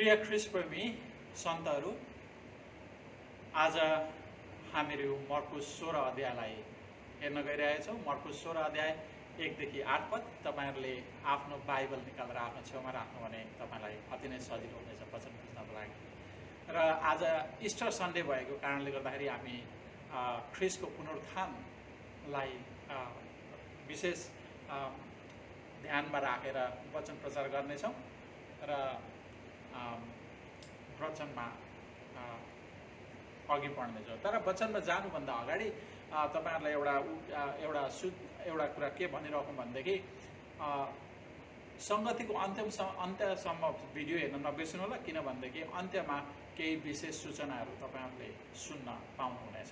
प्रिय ख्रीष्ट प्रेमी सन्तहरू, आज हामीहरू मर्कुस 16 अध्यायलाई हेर्न गइरहेछौँ। मर्कुस 16 अध्याय 1 देखि 8 पद। तपाईहरुले आफ्नो बाइबल निकालेर आफ्नो छेउमा राख्नु भने तपाईलाई अति नै सजिलो हुनेछ वचन बुझ्नको लागि। र आज इस्टर सन्डे भएको कारणले गर्दाखेरि हामी ख्रीष्टको पुनरुत्थानलाई विशेष ध्यानमा राखेर वचन प्रचार गर्नेछौँ र वचनमा अघि बढ्नेछौँ। तर वचनमा जानुभन्दा अगाडि तपाईहरुलाई एउटा कुरा के भनिराखौँ भनेदेखि संगतिको अन्त्यसम्म भिडियो हेर्न नबिर्सनु होला, किनभनेदेखि अन्त्यमा केही विशेष सूचनाहरू तपाईहरुले सुन्न पाउनुहुनेछ।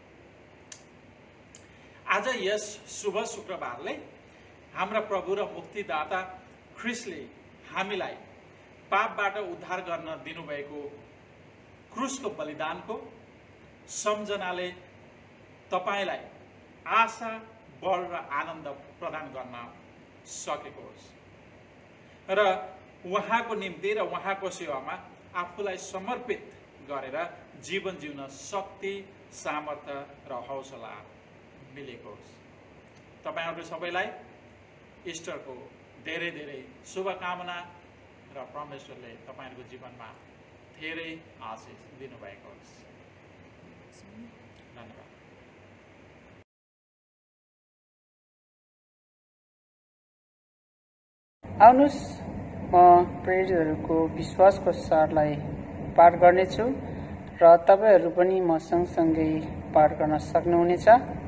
आज यस शुभ शुक्रबारले हाम्रा प्रभु र मुक्तिदाता ख्रीष्टले हामीलाई पापबाट उद्धार गर्न दिनुभएको क्रुसको बलिदानको सम्झनाले तपाईलाई आशा, बल र आनन्द प्रदान गर्न सकेको होस् र उहाँको निम्ति र उहाँको सेवामा आफूलाई समर्पित गरेर जीवन जिउन शक्ति, सामर्थ्य र हौसला मिलेको होस्। तपाईहरु सबैलाई इस्टरको धेरै धेरै शुभकामना र परमेश्वरले तपाईहरुको जीवनमा धेरै आशिष दिनुभएको होस्। धन्यवाद। आउनुस्, म प्रेरितहरूको विश्वासको सारलाई पाठ गर्नेछु र तपाईहरु पनि म सँगसँगै पाठ गर्न सक्नुहुनेछ।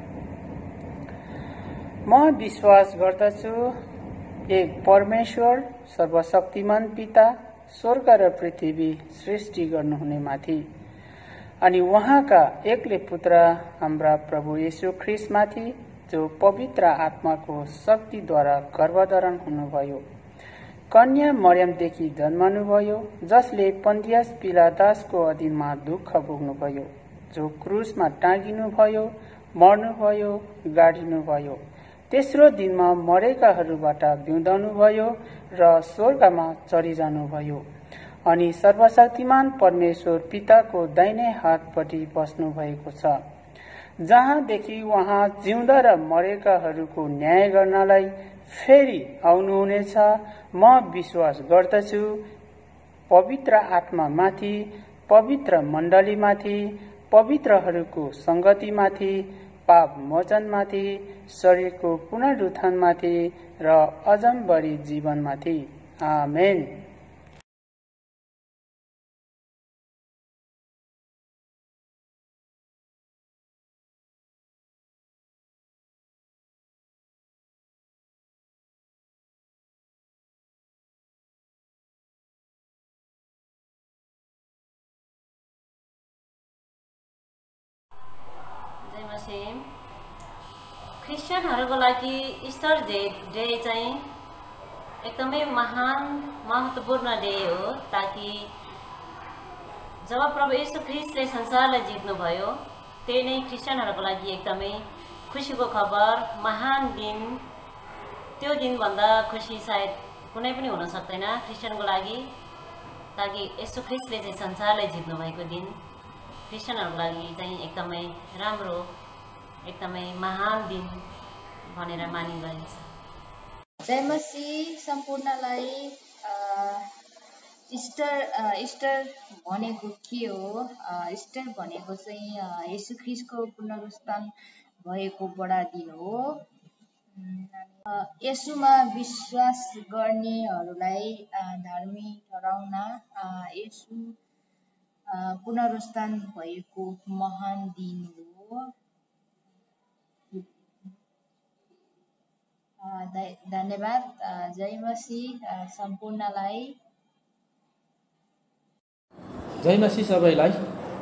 म विश्वास गर्दछु एक परमेश्वर सर्वशक्तिमान पिता स्वर्ग र पृथ्वी सृष्टि गर्नुहुने माथि अनि उहाँका एक्लै पुत्र हाम्रा प्रभु येशू ख्रीष्ट माथि जो पवित्र आत्माको शक्तिद्वारा गर्भधारण हुनुभयो, कन्या मरियमदेखि जन्मनुभयो, जसले पन्तियस पिलातसको अधीनमा दुःख भोग्नुभयो, जो क्रुसमा टाँगिनुभयो, मर्नुभयो, गाडिनुभयो, तेस्रो दिनमा मरेकाहरूबाट जिउँदनुभयो र स्वर्गमा चढिजानुभयो अनि सर्वशक्तिमान परमेश्वर पिताको दाहिने हातपट्टि बस्नु भएको छ, जहाँदेखि उहाँ जिउँदा र मरेकाहरूको न्याय गर्नलाई फेरि आउनुहुनेछ। म विश्वास गर्दछु पवित्र आत्मामाथि, पवित्र मण्डलीमाथि, पवित्रहरूको संगतिमाथि, पाप मोचनमाथि, शरीरको पुनरुत्थानमाथि र अजम्बरी जीवनमाथि। आमेन। क्रिस्चियनहरूको लागि इस्टर डे चाहिँ एकदमै महान महत्त्वपूर्ण डे हो, ताकि जब प्रभु येशू ख्रीष्टले संसारलाई जित्नुभयो, त्यही नै क्रिस्चियनहरूको लागि एकदमै खुसीको खबर, महान दिन। त्यो दिनभन्दा खुसी सायद कुनै पनि हुन सक्दैन क्रिस्चियनको लागि, ताकि येशू ख्रीष्टले चाहिँ संसारलाई जित्नुभएको दिन क्रिस्चियनहरूको लागि चाहिँ एकदमै राम्रो, एकदमै महान दिन भनेर मानिन्छ। जय मसीह सम्पूर्णलाई। इस्टर भनेको के हो? इस्टर भनेको चाहिँ येशू ख्रीष्टको पुनरुत्थान भएको बडा दिन हो। येशूमा विश्वास गर्नेहरूलाई धार्मिक ठहराउन येशू पुनरुत्थान भएको महान दिन हो। धन्यवाद। जय मसीह सम्पूर्णलाई। जय मसीह सबैलाई।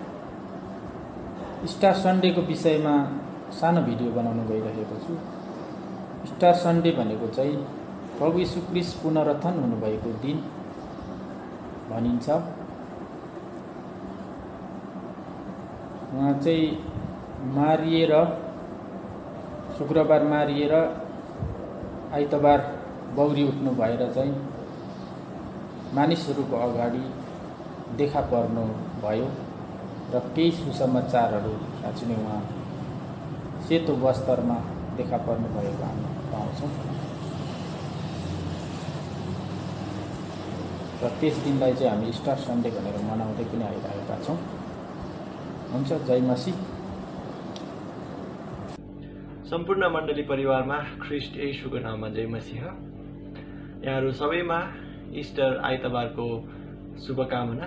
इस्टर सन्डेको विषयमा सानो भिडियो बनाउन गइरहेको छु। इस्टर सन्डे भनेको चाहिँ प्रभु येशू ख्रीष्ट पुनरुत्थान हुनुभएको दिन भनिन्छ। उहाँ चाहिँ मारिएर, शुक्रबार मारिएर आइतबार बौरी उठ्नु भएर चाहिँ मानिसहरूको अगाडि देखा पर्नु भयो र केही सुसमाचारहरू साँच्चै नै उहाँ सेतो वस्त्रमा देखा पर्नु भएको हामी पाउँछौँ र त्यस दिनलाई चाहिँ हामी इस्टर सन्डे भनेर मनाउँदै पनि आइरहेका छौँ। हुन्छ, जय मसीह। सम्पूर्ण मण्डली परिवारमा ख्रिस्ट येशूको नाममा जय मसीह। यहाँहरू सबैमा इस्टर आइतबारको शुभकामना।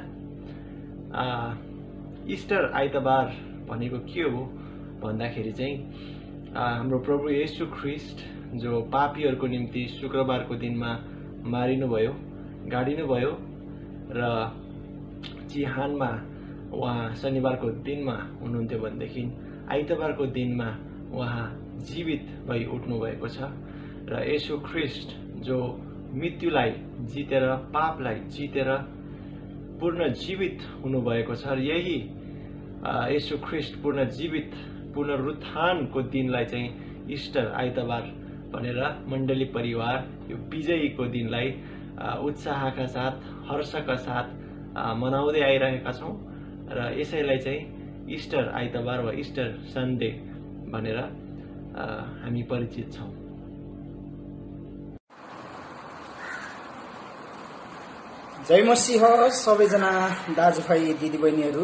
इस्टर आइतबार भनेको के हो भन्दाखेरि चाहिँ हाम्रो प्रभु येशू ख्रिस्ट जो पापीहरूको निम्ति शुक्रबारको दिनमा मारिनुभयो, गाडिनुभयो र चिहानमा उहाँ शनिबारको दिनमा हुनुहुन्थ्यो भनेदेखि आइतबारको दिनमा उहाँ जीवित भई उठ्नु भएको छ र येशू ख्रिस्ट जो मृत्युलाई जितेर पापलाई जितेर पूर्ण जीवित हुनुभएको छ र यही येशू ख्रिस्ट पूर्ण जीवित पुनरुत्थानको दिनलाई चाहिँ इस्टर आइतबार भनेर मण्डली परिवार यो विजयीको दिनलाई उत्साहका साथ हर्षका साथ मनाउँदै आइरहेका छौँ र यसैलाई चाहिँ इस्टर आइतबार वा इस्टर सन्डे भनेर हामी परिचित छौँ। जय मसीह सबैजना दाजुभाइ दिदीबहिनीहरू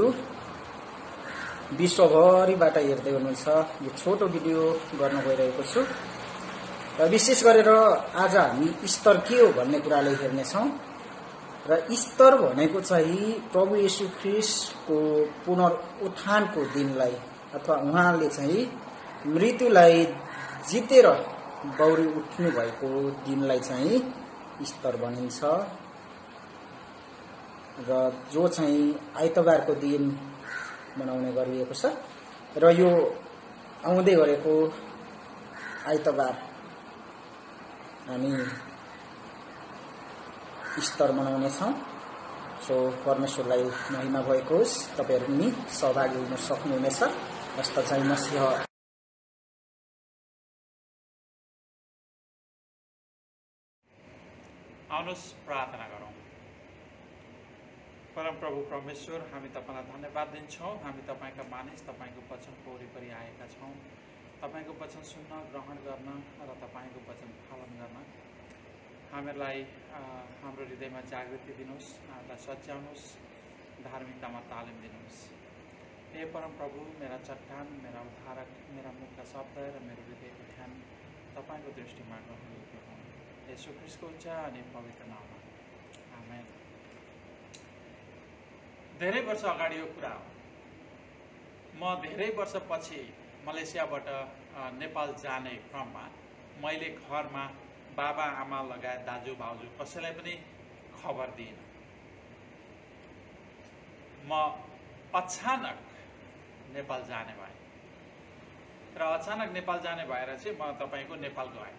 विश्वभरिबाट हेर्दै हुनुहुन्छ। यो छोटो भिडियो गर्न गइरहेको छु र विशेष गरेर आज हामी इस्टर के हो भन्ने कुरालाई हेर्नेछौँ र इस्टर भनेको चाहिँ प्रभु येशू ख्रिस्टको पुनरुत्थानको दिनलाई अथवा उहाँले चाहिँ मृत्युलाई जितेर बौरी उठ्नु भएको दिनलाई चाहिँ इस्टर भनिन्छ र जो चाहिँ आइतबारको दिन मनाउने गरिएको छ र यो आउँदै गरेको आइतबार हामी इस्टर मनाउनेछौँ। सो परमेश्वरलाई महिमा भएको होस्। तपाईहरु पनि सहभागी हुन सक्नुहुनेछ। हस्त जय मसीह। आउनुहोस् प्रार्थना गरौँ। परम प्रभु परमेश्वर, हामी तपाईलाई धन्यवाद दिन्छौँ। हामी तपाईका मानिस तपाईको वचनको वरिपरि आएका छौँ। तपाईको वचन सुन्न, ग्रहण गर्न र तपाईको वचन पालन गर्न हामीलाई हाम्रो हृदयमा जागृति दिनुहोस्, हामीलाई सच्याउनुहोस्, धार्मिकतामा तालिम दिनुहोस्। हे परम प्रभु, मेरा चट्टान, मेरा उद्धारक, मेरा मुखका शब्द र मेरो हृदयको ध्यान तपाईको दृष्टिमा ग्रहण योग्य हुन्। येशू ख्रीष्टको उच्च अनि पवित्र नाममा आमेन। धेरै वर्ष अगाडि यो कुरा हो। म धेरै वर्षपछि मलेसियाबाट नेपाल जाने क्रममा मैले घरमा बाबा आमा लगायत दाजु भाउजू कसैलाई पनि खबर दिइनँ। म अचानक नेपाल जाने भएँ र अचानक नेपाल जाने भएर चाहिँ म तपाईको नेपाल गएँ।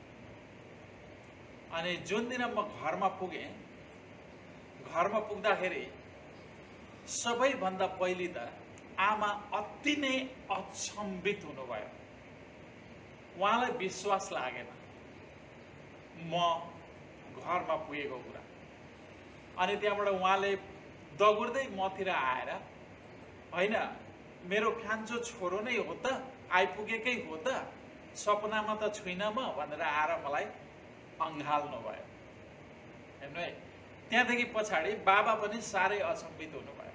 अनि जुन दिन म घरमा पुगेँ, घरमा पुग्दाखेरि सबैभन्दा पहिले त आमा अति नै अचम्बित हुनुभयो। उहाँलाई विश्वास लागेन म घरमा पुगेको कुरा। अनि त्यहाँबाट उहाँले दगुर्दै मतिर आएर, होइन मेरो कान्छो छोरो नै हो त, आइपुगेकै हो त, सपनामा त छुइनँ म भनेर आएर मलाई अँगाल्नु भयो। हेर्नु है, त्यहाँदेखि पछाडि बाबा पनि साह्रै अचम्बित हुनुभयो,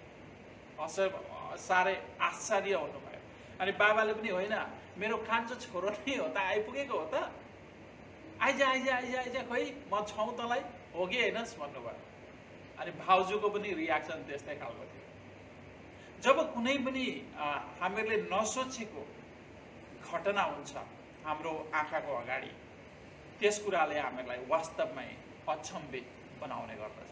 साह्रै आश्चर्य हुनुभयो। अनि बाबाले पनि होइन मेरो कान्छो छोरो नै हो त, आइपुगेको हो त, आइजा आइजा आइजा आइजा, खोइ म छौँ तँलाई, हो कि होइनस् भन्नुभयो। अनि भाउजूको पनि रियाक्सन त्यस्तै खालको थियो। जब कुनै पनि हामीहरूले नसोचेको घटना हुन्छ हाम्रो आँखाको अगाडि, त्यस कुराले हामीलाई वास्तवमै अचम्बित बनाउने गर्दछ।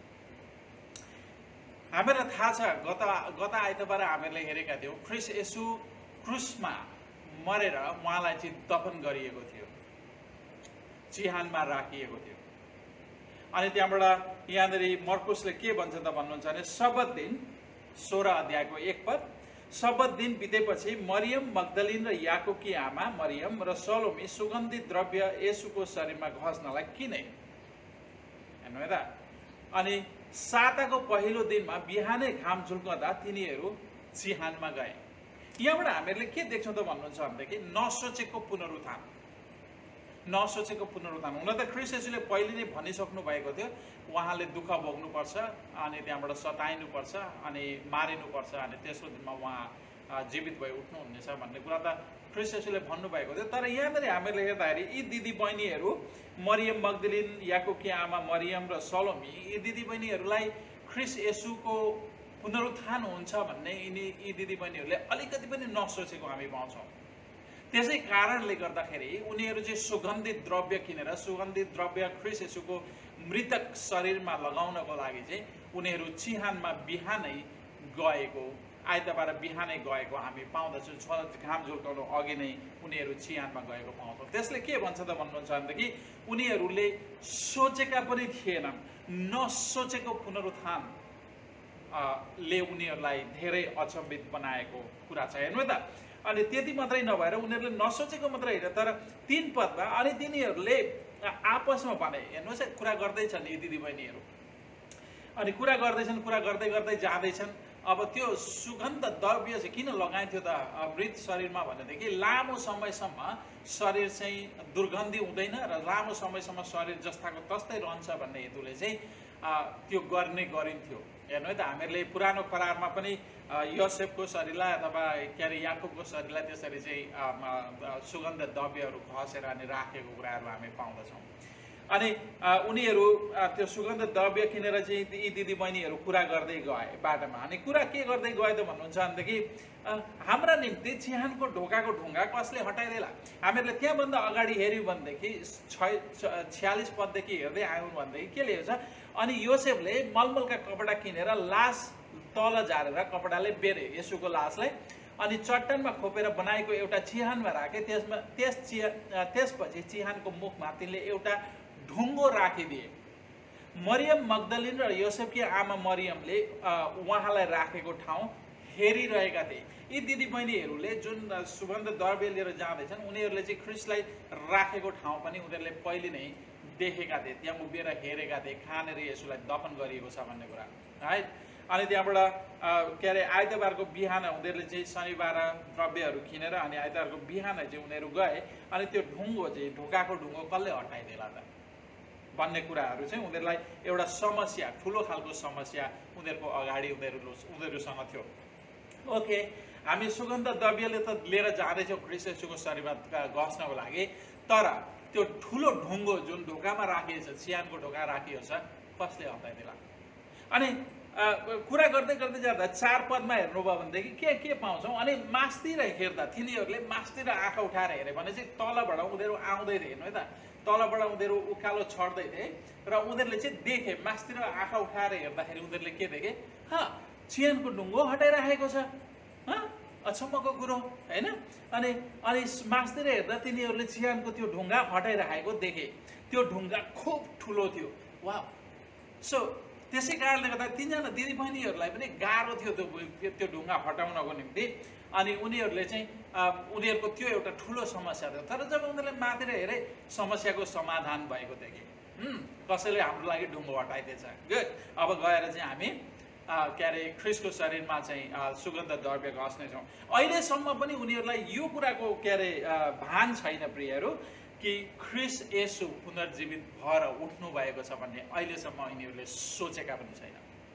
हामीलाई थाहा छ गत आइतबार हामीहरूले हेरेका थियौँ ख्रिस्ट येशू क्रुसमा मरेर उहाँलाई चाहिँ दफन गरिएको थियो, चिहानमा राखिएको थियो। अनि त्यहाँबाट यहाँनिर मर्कुसले के भन्छ त भन्नुहुन्छ भने, शबत दिन 16 अध्यायको 1 पद, शबत दिन बितेपछि मरियम मग्दलिन र याकुबकी आमा मरियम र सलोमी सुगन्धित द्रव्य येशूको शरीरमा घस्नलाई किने। हेर्नु है त। अनि साताको पहिलो दिनमा बिहानै घाम झुल्कँदा तिनीहरू चिहानमा गए। यहाँबाट हामीहरूले के देख्छौँ त भन्नुहुन्छ भनेदेखि नसोचेको पुनरुत्थान। नसोचेको पुनरुत्थान। हुन त ख्रीष्ट येशूले पहिले नै भनिसक्नु भएको थियो उहाँले दुःख भोग्नुपर्छ अनि त्यहाँबाट सताइनुपर्छ अनि मारिनुपर्छ अनि तेस्रो दिनमा उहाँ जीवित भई उठ्नुहुनेछ भन्ने कुरा त ख्रीष्ट येशूले भन्नुभएको थियो। तर यहाँनिर हामीहरूले हेर्दाखेरि यी दिदी बहिनीहरू मरियम मग्दलिन, याकुबकी आमा मरियम र सलोमी, यी दिदी बहिनीहरूलाई ख्रीष्ट येशूको पुनरुत्थान हुन्छ भन्ने यी दिदी बहिनीहरूले अलिकति पनि नसोचेको हामी पाउँछौँ। त्यसै कारणले गर्दाखेरि उनीहरू चाहिँ सुगन्धित द्रव्य किनेर सुगन्धित द्रव्य ख्रीष्ट येशूको मृतक शरीरमा लगाउनको लागि चाहिँ उनीहरू चिहानमा बिहानै गएको, आइतबार बिहानै गएको हामी पाउँदछौँ। घाम झुल्काउनु अघि नै उनीहरू चिहानमा गएको पाउँछौँ। त्यसले के भन्छ त भन्नुहुन्छ भनेदेखि उनीहरूले सोचेका पनि थिएनन्, नसोचेको पुनरुत्थान ले उनीहरूलाई धेरै अचम्भित बनाएको कुरा छ। हेर्नु त, अनि त्यति मात्रै नभएर उनीहरूले नसोचेको मात्रै होइन तर 3 पदमा अनि तिनीहरूले आपसमा भने, हेर्नुहोस् कुरा गर्दैछन् यी दिदीबहिनीहरू अनि कुरा गर्दैछन्, कुरा गर्दै गर्दै जाँदैछन्। अब त्यो सुगन्ध द्रव्य चाहिँ किन लगाइन्थ्यो त मृत शरीरमा भनेदेखि लामो समयसम्म शरीर चाहिँ दुर्गन्धी हुँदैन र लामो समयसम्म शरीर जस्ताको तस्तै रहन्छ भन्ने हेतुले चाहिँ त्यो गर्ने गरिन्थ्यो। हेर्नु है त, हामीहरूले पुरानो करारमा पनि योसेफको शरीरलाई अथवा के अरे याकुबको शरीरलाई त्यसरी चाहिँ सुगन्ध द्रव्यहरू घसेर अनि राखेको कुराहरू हामी पाउँदछौँ। अनि उनीहरू त्यो सुगन्ध द्रव्य किनेर चाहिँ यी दिदी बहिनीहरू कुरा गर्दै गए बाटोमा। अनि कुरा के गर्दै गए त भन्नुहुन्छ भनेदेखि हाम्रा निम्ति चिहानको ढोकाको ढुङ्गा कसले हटाइदेला। हामीहरूले त्यहाँभन्दा अगाडि हेऱ्यौँ भनेदेखि 46 पददेखि हेर्दै आयौँ भनेदेखि के लेखेको छ, अनि योसेफले मलमलका कपडा किनेर लास तल झारेर कपडाले बेरे येशूको लासलाई अनि चट्टानमा खोपेर बनाएको एउटा चिहानमा राखे। त्यसपछि चिहानको मुखमा तिनले एउटा ढुङ्गो राखिदिए। मरियम मग्दलिन र योसेफकी आमा मरियमले उहाँलाई राखेको ठाउँ हेरिरहेका थिए। यी दिदी बहिनीहरूले जुन सुगन्ध द्रव्य लिएर जाँदैछन् उनीहरूले चाहिँ ख्रीष्टलाई राखेको ठाउँ पनि उनीहरूले पहिले नै देखेका थिए, त्यहाँ उभिएर हेरेका थिए कहाँनिर येशूलाई दफन गरिएको छ भन्ने कुरा है। अनि त्यहाँबाट के अरे आइतबारको बिहान उनीहरूले चाहिँ शनिबार द्रव्यहरू किनेर अनि आइतबारको बिहान चाहिँ उनीहरू गए अनि त्यो ढुङ्गो चाहिँ ढोकाको ढुङ्गो कसले हटाइदिएला त भन्ने कुराहरू चाहिँ उनीहरूलाई एउटा समस्या, ठुलो खालको समस्या उनीहरूको अगाडि उनीहरूसँग थियो। ओके, हामी सुगन्ध द्रव्यले त लिएर जाँदैछौँ ख्रीष्ट येशूको शरीरमा घस्नको लागि, तर त्यो ठुलो ढुङ्गो जुन ढोकामा राखिएको छ, चिहानको ढोका राखिएको छ, कसले हटाइदिएला। अनि कुरा गर्दै गर्दै जाँदा 4 पदमा हेर्नुभयो भनेदेखि के पाउँछौँ, अनि मास्तिर हेर्दा तिनीहरूले मास्तिर आँखा उठाएर हेरे भने चाहिँ तलबाट उनीहरू आउँदै थिए। हेर्नु है त, तलबाट उनीहरू उकालो छड्दै थिए र उनीहरूले चाहिँ देखे, मास्तिर आँखा उठाएर हेर्दाखेरि उनीहरूले के देखे, चिहानको ढुङ्गो हटाइराखेको छ। अचम्मको कुरो होइन। अनि मास्तिर हेर्दा तिनीहरूले चिहानको त्यो ढुङ्गा हटाइराखेको देखे। त्यो ढुङ्गा खुब ठुलो थियो। वाह! सो त्यसै कारणले गर्दा तिनजना दिदीबहिनीहरूलाई पनि गाह्रो थियो त्यो ढुङ्गा हटाउनको निम्ति। अनि उनीहरूले चाहिँ उनीहरूको त्यो एउटा ठुलो समस्या थियो। तर जब उनीहरूले माथि हेरे समस्याको समाधान भएको देखे। कसैले हाम्रो लागि ढुङ्गो हटाइदिएछ। गुड, अब गएर चाहिँ हामी के अरे ख्रीष्टको शरीरमा चाहिँ सुगन्ध द्रव्य घस्नेछौँ। अहिलेसम्म पनि उनीहरूलाई यो कुराको के अरे भान छैन प्रियहरू कि ख्रीष्ट येशू पुनर्जीवित भएर उठ्नु भएको छ भन्ने अहिलेसम्म यिनीहरूले सोचेका पनि छैन,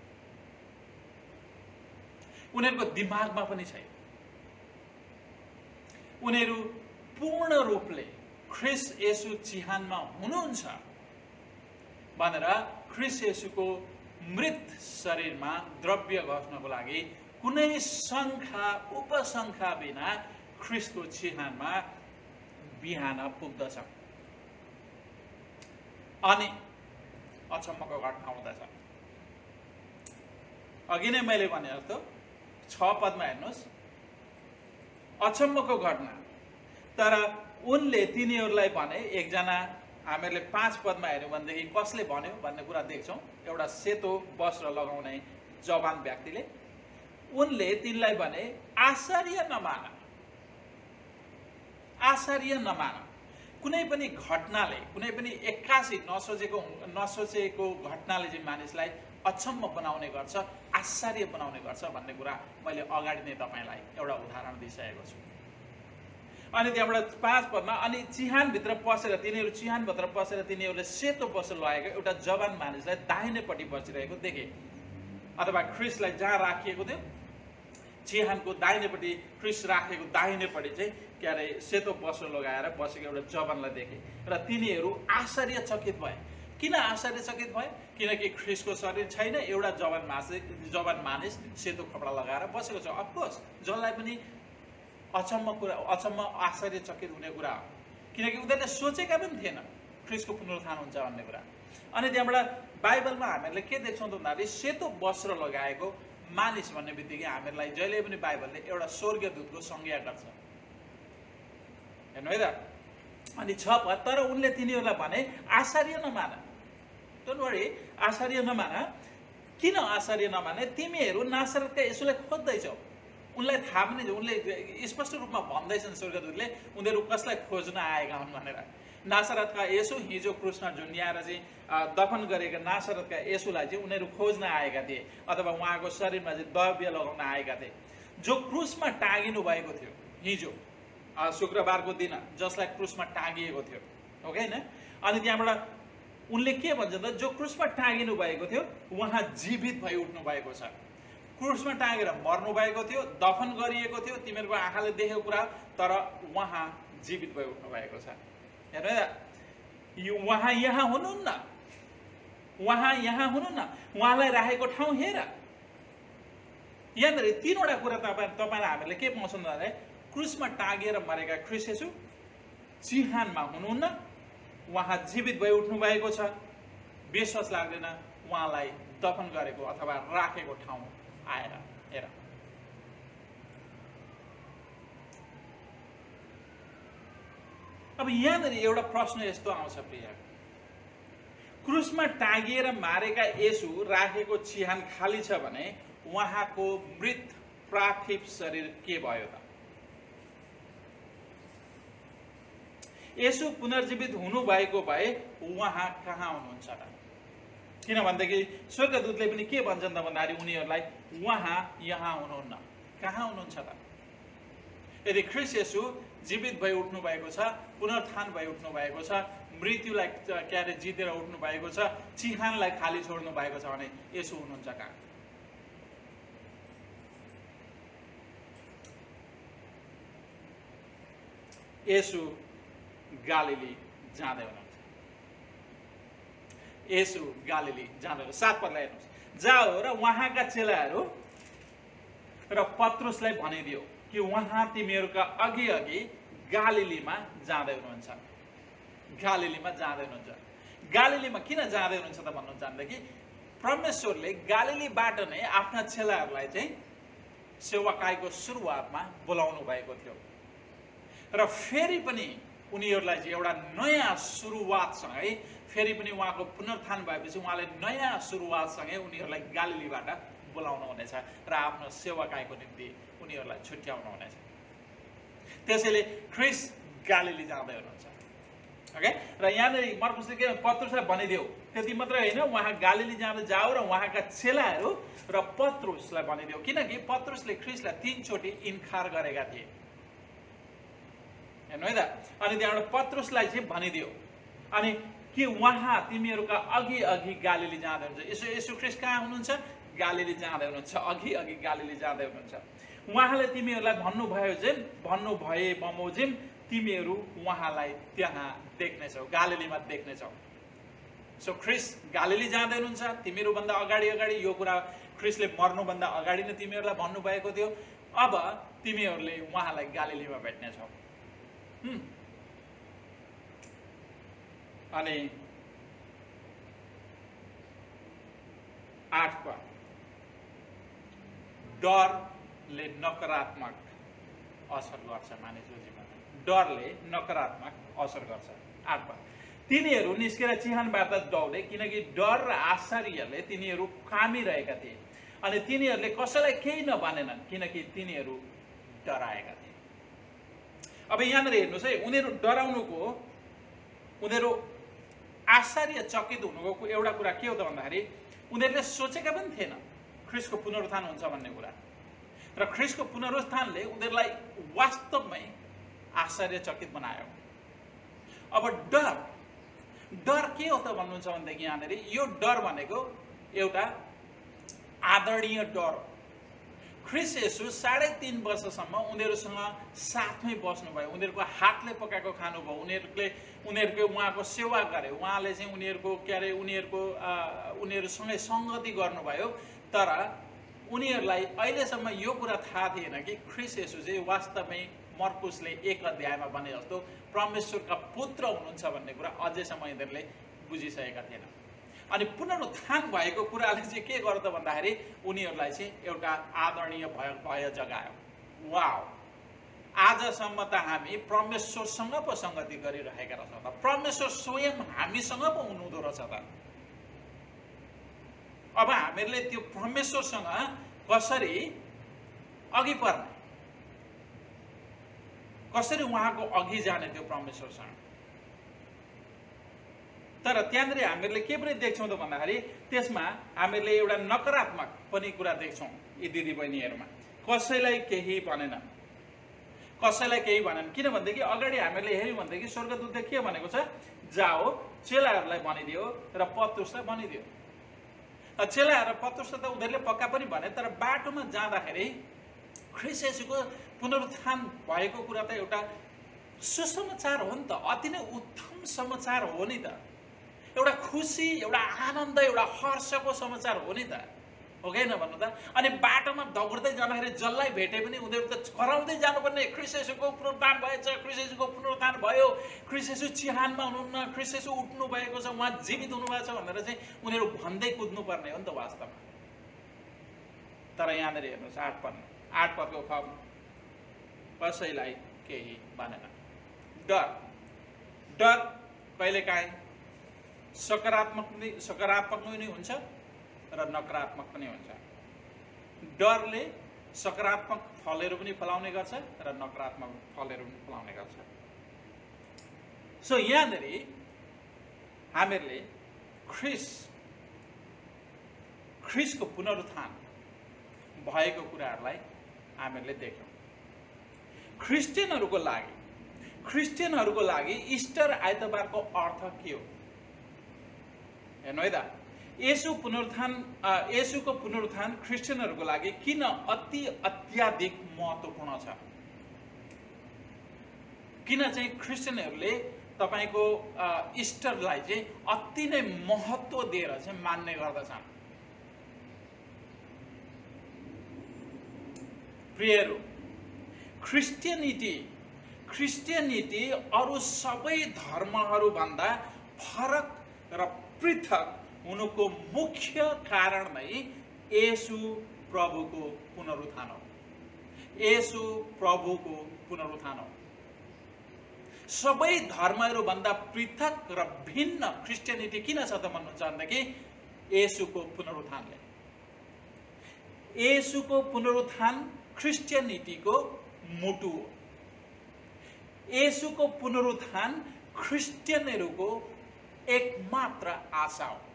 उनीहरूको दिमागमा पनि छैन। उनीहरू पूर्ण रूपले ख्रीष्ट येशू चिहानमा हुनुहुन्छ भनेर ख्रीष्ट येशूको मृत शरीरमा द्रव्य घस्नको लागि कुनै शङ्का उपशङ्का बिना ख्रीष्टको चिहानमा बिहान पुग्दछ। अनि अचम्मको घटना हुँदछ। अघि नै मैले भने जस्तो 6 पदमा हेर्नुहोस्, अचम्मको घटना। तर उनले तिनीहरूलाई भने, एकजना हामीहरूले 5 पदमा हेऱ्यौँ भनेदेखि कसले भन्यो भन्ने कुरा देख्छौँ, एउटा सेतो वस्त्र लगाउने जवान व्यक्तिले। उनले तिनलाई भने, आश्चर्य नमान, आश्चर्य नमान। कुनै पनि घटनाले, कुनै पनि एक्कासी नसोचेको घटनाले चाहिँ मानिसलाई अचम्म बनाउने गर्छ, आश्चर्य बनाउने गर्छ भन्ने कुरा मैले अगाडि नै तपाईँलाई एउटा उदाहरण दिइसकेको छु। अनि त्यहाँबाट 5 पदमा अनि चिहानभित्र पसेर तिनीहरूले सेतो वस्त्र लगाएको एउटा जवान मानिसलाई दाहिनेपट्टि बसिरहेको देखे। अथवा ख्रिस्टलाई जहाँ राखिएको थियो चिहानको दाहिनेपट्टि ख्रिस्ट राखेको दाहिनेपट्टि चाहिँ के अरे सेतो वस्त्र लगाएर बसेको एउटा जवानलाई देखे र तिनीहरू आश्चर्यचकित भए। किन आश्चर्यचकित भए? किनकि ख्रिस्टको शरीर छैन, एउटा जवान मानिस सेतो कपडा लगाएर बसेको छ। अफकोर्स जसलाई पनि अचम्म आश्चर्यचकित हुने कुरा हो, किनकि उनीहरूले सोचेका पनि थिएन ख्रिस्टको पुनरुत्थान हुन्छ भन्ने कुरा। अनि त्यहाँबाट बाइबलमा हामीहरूले के देख्छौँ त भन्दाखेरि सेतो वस्त्र लगाएको मानिस भन्ने बित्तिकै हामीहरूलाई जहिले पनि बाइबलले एउटा स्वर्गदूतको संज्ञा गर्छ, हेर्नु है त। अनि 6 पद तर उनले तिनीहरूलाई भने आश्चर्य नमान, डोन्ट वरी, आश्चर्य नमान। किन आश्चर्य नमाने? तिमीहरू नासरतका येशूलाई खोज्दैछौ। उनलाई थाहा पनि छ, उनले स्पष्ट रूपमा भन्दैछन् स्वर्गदूतले उनीहरू कसलाई खोज्न आएका हुन् भनेर। नासरतका येशू हिजो क्रुसमा झुन्ड्याएर चाहिँ दफन गरेका नासरतका येशूलाई चाहिँ उनीहरू खोज्न आएका थिए, अथवा उहाँको शरीरमा चाहिँ द्रव्य लगाउन आएका थिए, जो क्रुसमा टाँगिनु भएको थियो हिजो शुक्रबारको दिन, जसलाई क्रुसमा टाँगिएको थियो, हो कि होइन। अनि त्यहाँबाट उनले के भन्छन् त, जो क्रुसमा टाँगिनु भएको थियो उहाँ जीवित भई उठ्नु भएको छ। क्रुसमा टाँगेर मर्नु भएको थियो, दफन गरिएको थियो, तिमीहरूको आँखाले देखेको कुरा, तर उहाँ जीवित भई उठ्नु भएको छ। हेर्नु है, उहाँ यहाँ हुनुहुन्न, उहाँलाई राखेको ठाउँ हेर। यहाँनिर 3वटा कुरा तपाईँलाई हामीले के पाउँछौँ भने क्रुसमा टाँगिएर मरेका ख्रिस्ट येशू चिहानमा हुनुहुन्न, उहाँ जीवित भई उठ्नु भएको छ। विश्वास लाग्दैन उहाँलाई दफन गरेको अथवा राखेको ठाउँ आएर हेर। अब यहाँनिर एउटा प्रश्न यस्तो आउँछ प्रिय, क्रुसमा टाँगिएर मारेका येशू राखेको चिहान खाली छ भने उहाँको मृत पार्थिव शरीर के भयो त? येशू पुनर्जीवित हुनुभएको भए उहाँ कहाँ हुनुहुन्छ त? किनभनेदेखि स्वर्गदूतले पनि के भन्छन् त भन्दाखेरि उनीहरूलाई उहाँ यहाँ हुनुहुन्न, कहाँ हुनुहुन्छ त? यदि ख्रिस्ट येशू जीवित भई उठ्नु भएको छ, पुनरुत्थान भई उठ्नु भएको छ, मृत्युलाई के अरे जितेर उठ्नु भएको छ, चिहानलाई खाली छोड्नु भएको छ भने येशू हुनुहुन्छ कहाँ? येशू गालिली जाँदै हुनुहुन्छ। येशू गालिली जाँदै, 7 पदलाई हेर्नुहोस्। जाओ र उहाँका चेलाहरू र पत्रुसलाई भनिदियो कि उहाँ तिमीहरूका अघि अघि गालिलीमा जाँदै हुनुहुन्छ। गालिलीमा जाँदै हुनुहुन्छ। गालिलीमा किन जाँदै हुनुहुन्छ त भन्नुहुन्छ भनेदेखि परमेश्वरले गालिलीबाट नै आफ्ना चेलाहरूलाई चाहिँ सेवाकाईको सुरुवातमा बोलाउनु भएको थियो र फेरि पनि उनीहरूलाई चाहिँ एउटा नयाँ सुरुवातसँगै, फेरि पनि उहाँको पुनरुत्थान भएपछि उहाँले नयाँ सुरुवातसँगै उनीहरूलाई गालिलीबाट बोलाउनु हुनेछ र आफ्नो सेवाकाईको निम्ति उनीहरूलाई छुट्याउनु हुनेछ। त्यसैले ख्रिस्ट गालिली जाँदै हुनुहुन्छ, ओके। र यहाँनिर मर्कुसले के पत्रुसलाई भनिदियो, त्यति मात्रै होइन, उहाँ गालिली जाँदै जाओ र उहाँका चेलाहरू र पत्रुसलाई भनिदियो, किनकि पत्रुसले ख्रिस्टलाई 3 चोटि इन्कार गरेका थिए, हेर्नु है त। अनि त्यहाँबाट पत्रुसलाई चाहिँ भनिदियो अनि कि उहाँ तिमीहरूका अघि अघि गालिली जाँदै हुनुहुन्छ। यसो ख्रिस्ट कहाँ हुनुहुन्छ? गालिली जाँदै हुनुहुन्छ, अघि अघि गालिली जाँदै हुनुहुन्छ। उहाँले तिमीहरूलाई भन्नुभए बमोजिम तिमीहरू उहाँलाई त्यहाँ देख्नेछौ, गालिलीमा देख्नेछौ। सो ख्रिस्ट गालिली जाँदै हुनुहुन्छ। तिमीहरूभन्दा अगाडि यो कुरा ख्रिस्टले मर्नुभन्दा अगाडि नै तिमीहरूलाई भन्नुभएको थियो। अब तिमीहरूले उहाँलाई गालिलीमा भेट्नेछौ। अनि 8 पद, डरले नकारात्मक असर गर्छ मानिसको जीवनमा। डरले नकारात्मक असर गर्छ। 8 पद, तिनीहरू निस्केर चिहानबाट दौडे किनकि डर र आश्चर्यले तिनीहरू कामिरहेका थिए अनि तिनीहरूले कसैलाई केही नभनेनन् किनकि तिनीहरू डराएका थिए। अब यहाँनिर हेर्नुहोस् है, उनीहरू आश्चर्यचकित हुनुको एउटा कुरा के हो त भन्दाखेरि उनीहरूले सोचेका पनि थिएन ख्रिस्टको पुनरुत्थान हुन्छ भन्ने कुरा। र ख्रिस्टको पुनरुत्थानले उनीहरूलाई वास्तवमै आश्चर्यचकित बनायो। अब डर के हो त भन्नुहुन्छ भनेदेखि यहाँनिर यो डर भनेको एउटा आदरणीय डर। ख्रिस्ट येशू 3.5 वर्षसम्म उनीहरूसँग साथमै बस्नुभयो, उनीहरूको हातले पकाएको खानुभयो, उनीहरूको उहाँको सेवा गरे, उहाँले चाहिँ उनीहरूसँगै सङ्गति गर्नुभयो। तर उनीहरूलाई अहिलेसम्म यो कुरा थाहा थिएन कि ख्रिस्ट येशू चाहिँ वास्तवमै मर्कुसले 1 अध्यायमा भने जस्तो परमेश्वरका पुत्र हुनुहुन्छ भन्ने कुरा अझैसम्म यिनीहरूले बुझिसकेका थिएन। अनि पुनरुत्थान भएको कुराले चाहिँ के गर्यो त भन्दाखेरि उनीहरूलाई चाहिँ एउटा आदरणीय भय जगायो। वाउ, आजसम्म त हामी परमेश्वरसँग पो सङ्गति गरिरहेका रहेछौँ त, परमेश्वर स्वयं हामीसँग पो हुनुहुँदो रहेछ त। अब हामीहरूले त्यो परमेश्वरसँग कसरी अघि पर्ने, कसरी उहाँको अघि जाने त्यो परमेश्वरसँग। तर त्यहाँनिर हामीहरूले के पनि देख्छौँ त भन्दाखेरि त्यसमा हामीहरूले एउटा नकारात्मक पनि कुरा देख्छौँ यी दिदीबहिनीहरूमा। कसैलाई केही भनेन, किनभनेदेखि अगाडि हामीहरूले हेऱ्यौँ भनेदेखि स्वर्गदूतले के भनेको छ, जाओ चेलाहरूलाई भनिदियो र पत्रुसलाई भनिदियो। चेलाहरू र पत्रुसलाई त उनीहरूले पक्का पनि भने, तर बाटोमा जाँदाखेरि ख्रिस्ट येशूको पुनरुत्थान भएको कुरा त एउटा सुसमाचार हो नि त, अति नै उत्तम समाचार हो नि त, एउटा खुसी, एउटा आनन्द, एउटा हर्षको समाचार हो नि त, हो कि होइन भन्नु त। अनि बाटोमा दौड्दै जाँदाखेरि जसलाई भेटे पनि उनीहरू त कराउँदै जानुपर्ने, ख्रिस्ट येशूको पुनरुत्थान भएछ, ख्रिस्ट येशूको पुनरुत्थान भयो, ख्रिस्ट येशू चिहानमा हुनुहुन्न, ख्रिस्ट येशू उठ्नु भएको छ, उहाँ जीवित हुनुभएको छ भनेर चाहिँ उनीहरू भन्दै कुद्नुपर्ने हो नि त वास्तवमा। तर यहाँनिर हेर्नुहोस् 8 पदको खम, कसैलाई केही भनेन। डर कहिलेकाहीँ सकारात्मक पनि हुन्छ र नकारात्मक पनि हुन्छ। डरले सकारात्मक फलहरू पनि फलाउने गर्छ र नकारात्मक फलहरू पनि फलाउने गर्छ। सो यहाँनिर हामीहरूले ख्रिस्टको पुनरुत्थान भएको कुराहरूलाई हामीहरूले देख्यौँ। क्रिस्चियनहरूको लागि इस्टर आइतबारको अर्थ के हो हेर्नु है त। येशूको पुनरुत्थान क्रिस्चियनहरूको लागि किन अत्याधिक महत्त्वपूर्ण छ, किन चाहिँ क्रिस्चियनहरूले तपाईँको इस्टरलाई चाहिँ अति नै महत्त्व दिएर चाहिँ मान्ने गर्दछन्। प्रियहरू, क्रिस्चियनिटी अरू सबै धर्महरूभन्दा फरक र पृथक हुनुको मुख्य कारण नै येशू प्रभुको पुनरुत्थान हो। येशू प्रभुको पुनरुत्थान हो। सबै धर्महरूभन्दा पृथक र भिन्न क्रिस्चियनिटी किन छ त भन्नुहुन्छ भनेदेखि येशूको पुनरुत्थानले। येशूको पुनरुत्थान क्रिस्चियनिटीको मुटु हो। येशूको पुनरुत्थान क्रिस्चियनहरूको एकमात्र आशा हो।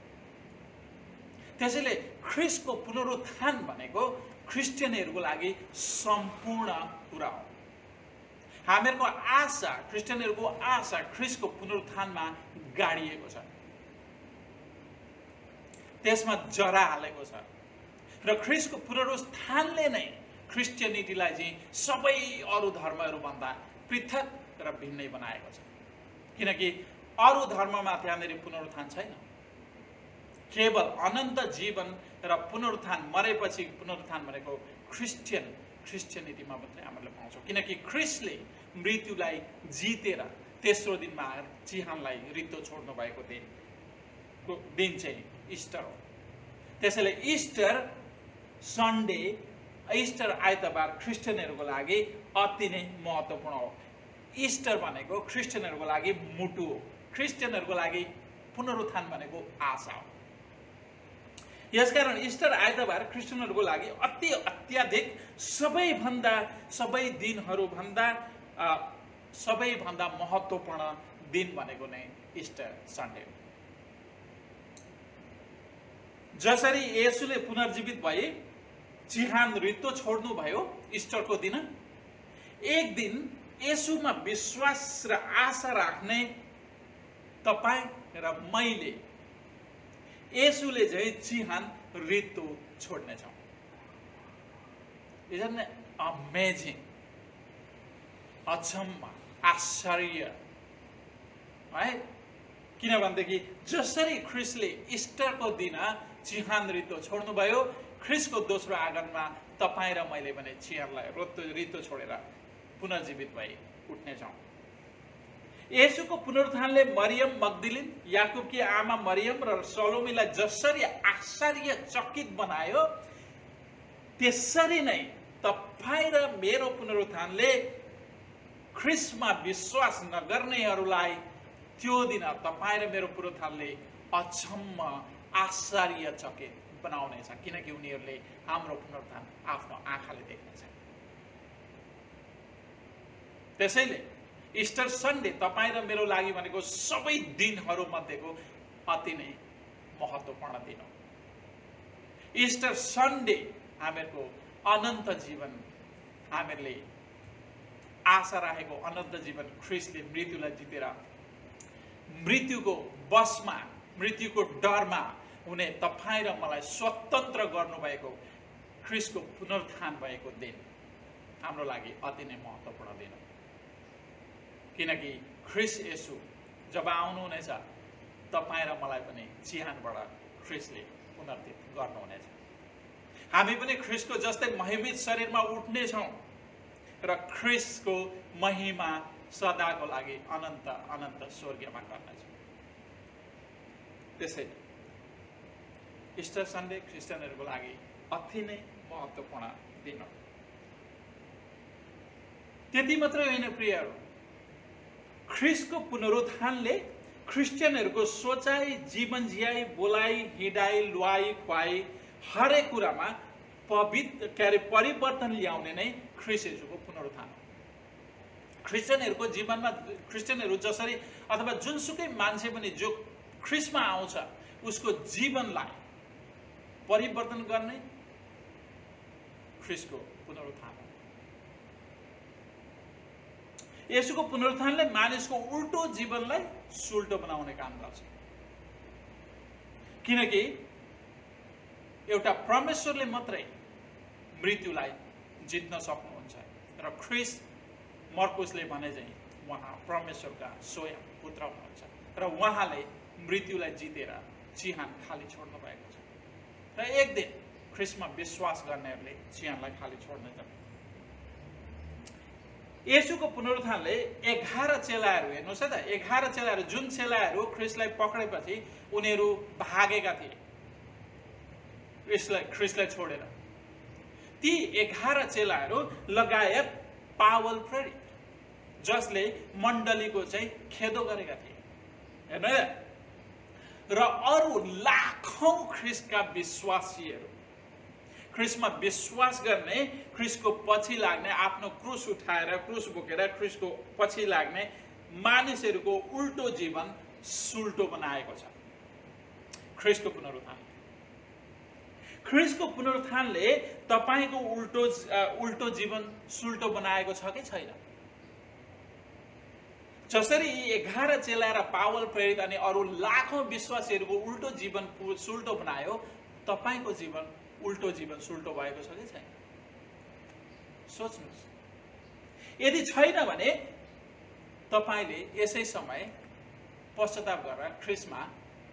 त्यसैले ख्रिस्टको पुनरुत्थान भनेको क्रिस्चियनहरूको लागि सम्पूर्ण कुरा हो। हामीहरूको आशा, क्रिस्चियनहरूको आशा ख्रिस्टको पुनरुत्थानमा गाडिएको छ, त्यसमा जरा हालेको छ र ख्रिस्टको पुनरुत्थानले नै क्रिस्चियनिटीलाई चाहिँ सबै अरू धर्महरूभन्दा पृथक र भिन्नै बनाएको छ। किनकि अरू धर्ममा त्यहाँनिर पुनरुत्थान छैन, केवल अनन्त जीवन र पुनरुत्थान, मरेपछि पुनरुत्थान भनेको क्रिस्चियनिटीमा मात्रै हामीले पाउँछौँ। किनकि ख्रिस्टले मृत्युलाई जितेर तेस्रो दिनमा चिहानलाई रित्तो छोड्नु भएको दिन चाहिँ इस्टर हो। त्यसैले इस्टर सन्डे, इस्टर आइतबार क्रिस्चियनहरूको लागि अति नै महत्त्वपूर्ण हो। इस्टर भनेको क्रिस्चियनहरूको लागि मुटु हो, क्रिस्चियनहरूको लागि पुनरुत्थान भनेको आशा हो। यसकारण इस्टर आइतबार क्रिस्चियनहरूको लागि अत्याधिक सबै दिनहरूभन्दा सबैभन्दा महत्त्वपूर्ण दिन भनेको नै इस्टर सन्डे हो। जसरी येशूले पुनर्जीवित भए चिहान ऋतु छोड्नु भयो इस्टरको दिन, एक दिन येशूमा विश्वास र आशा राख्ने तपाईँ र मैले येशूले चाहिँ चिहान ऋतु छोड्नेछौँ। Isn't it amazing? अचम्म, आश्चर्य है। किनभनेदेखि जसरी ख्रिस्टले इस्टरको दिन चिहान ऋतु छोड्नुभयो, ख्रिस्टको दोस्रो आगमनमा तपाईँ र मैले भने चिहानलाई ऋतु छोडेर पुनर्जीवित भई उठ्नेछौँ। येशूको पुनरुत्थानले मरियम मग्दलिन, याकुबकी आमा मरियम र सलोमीलाई जसरी आश्चर्यचकित बनायो, त्यसरी नै तपाईँ र मेरो पुनरुत्थानले ख्रिस्टमा विश्वास नगर्नेहरूलाई त्यो दिन तपाईँ र मेरो पुनरुत्थानले अचम्म आश्चर्यचकित बनाउनेछ, किनकि उनीहरूले हाम्रो पुनरुत्थान आफ्नो आँखाले देख्नेछ। त्यसैले इस्टर सन्डे तपाईँ र मेरो लागि भनेको सबै दिनहरू मध्येको अति नै महत्त्वपूर्ण दिन हो। इस्टर सन्डे हामीहरूको अनन्त जीवन, हामीहरूले आशा राखेको अनन्त जीवन, ख्रिस्टले मृत्युलाई जितेर मृत्युको बसमा, मृत्युको डरमा हुने तपाईँ र मलाई स्वतन्त्र गर्नुभएको ख्रिस्टको पुनरुत्थान भएको दिन हाम्रो लागि अति नै महत्त्वपूर्ण दिन हो। किनकि ख्रिस्ट येशू जब आउनुहुनेछ, तपाईँ र मलाई पनि चिहानबाट ख्रिस्टले पुनर्जीवित गर्नुहुनेछ। हामी पनि ख्रिस्टको जस्तै महिमित शरीरमा उठ्नेछौँ र ख्रिस्टको महिमा सदाको लागि अनन्त अनन्त स्वर्गमा गर्नेछौँ। त्यसैले इस्टर सन्डे क्रिस्चियनहरूको लागि अति नै महत्त्वपूर्ण दिन हो। त्यति मात्रै होइन प्रियहरू, ख्रिस्टको पुनरुत्थानले क्रिस्चियनहरूको सोचाइ, जीवन जियाइ, बोलाइ, हिँडाइ, लुवाइ, खुवाइ हरेक कुरामा परिवर्तन ल्याउने नै ख्रिस्ट येशूको पुनरुत्थान हो। क्रिस्चियनहरूको जीवनमा, क्रिस्चियनहरू जसरी अथवा जुनसुकै मान्छे पनि जो ख्रिस्टमा आउँछ उसको जीवनलाई परिवर्तन गर्ने ख्रिस्टको पुनरुत्थान हो। येशूको पुनरुत्थानले मानिसको उल्टो जीवनलाई सुल्टो बनाउने काम गर्छ, किनकि एउटा परमेश्वरले मात्रै मृत्युलाई जित्न सक्नुहुन्छ र ख्रिस्ट मर्कुसले भने चाहिँ उहाँ परमेश्वरका स्वयं पुत्र हुनुहुन्छ र उहाँले मृत्युलाई जितेर चिहान खाली छोड्नु भएको छ र एक दिन ख्रिस्टमा विश्वास गर्नेहरूले चिहानलाई खाली छोड्नेछन्। येशूको पुनरुत्थानले 11 चेलाहरू, हेर्नुहोस् है त, 11 चेलाहरू, जुन चेलाहरू ख्रिस्टलाई पक्रेपछि उनीहरू भागेका थिए ख्रिस्टलाई छोडेर, ती 11 चेलाहरू लगायत पावल प्रेरित जसले मण्डलीको चाहिँ खेदो गरेका थिए, हेर्नु है, र अरू लाखौं ख्रिस्टका विश्वासीहरू, ख्रिस्टमा विश्वास गर्ने, ख्रिस्टको पछि लाग्ने, आफ्नो क्रुस उठाएर क्रुस बोकेर ख्रिस्टको पछि लाग्ने मानिसहरूको उल्टो जीवन सुल्टो बनाएको छ ख्रिस्टको पुनरुत्थान। ख्रिस्टको पुनरुत्थानले तपाईको उल्टो जीवन सुल्टो बनाएको छ कि छैन? जसरी यी 11 चेला र पावल प्रेरित अनि अरू लाखौं विश्वासीहरूको उल्टो जीवन सुल्टो बनायो, तपाईको जीवन उल्टो जीवन सुल्टो भएको छ कि छैन? सोच्नुहोस्। यदि छैन भने तपाईले यसै समय पश्चाताप गरेर ख्रिस्टमा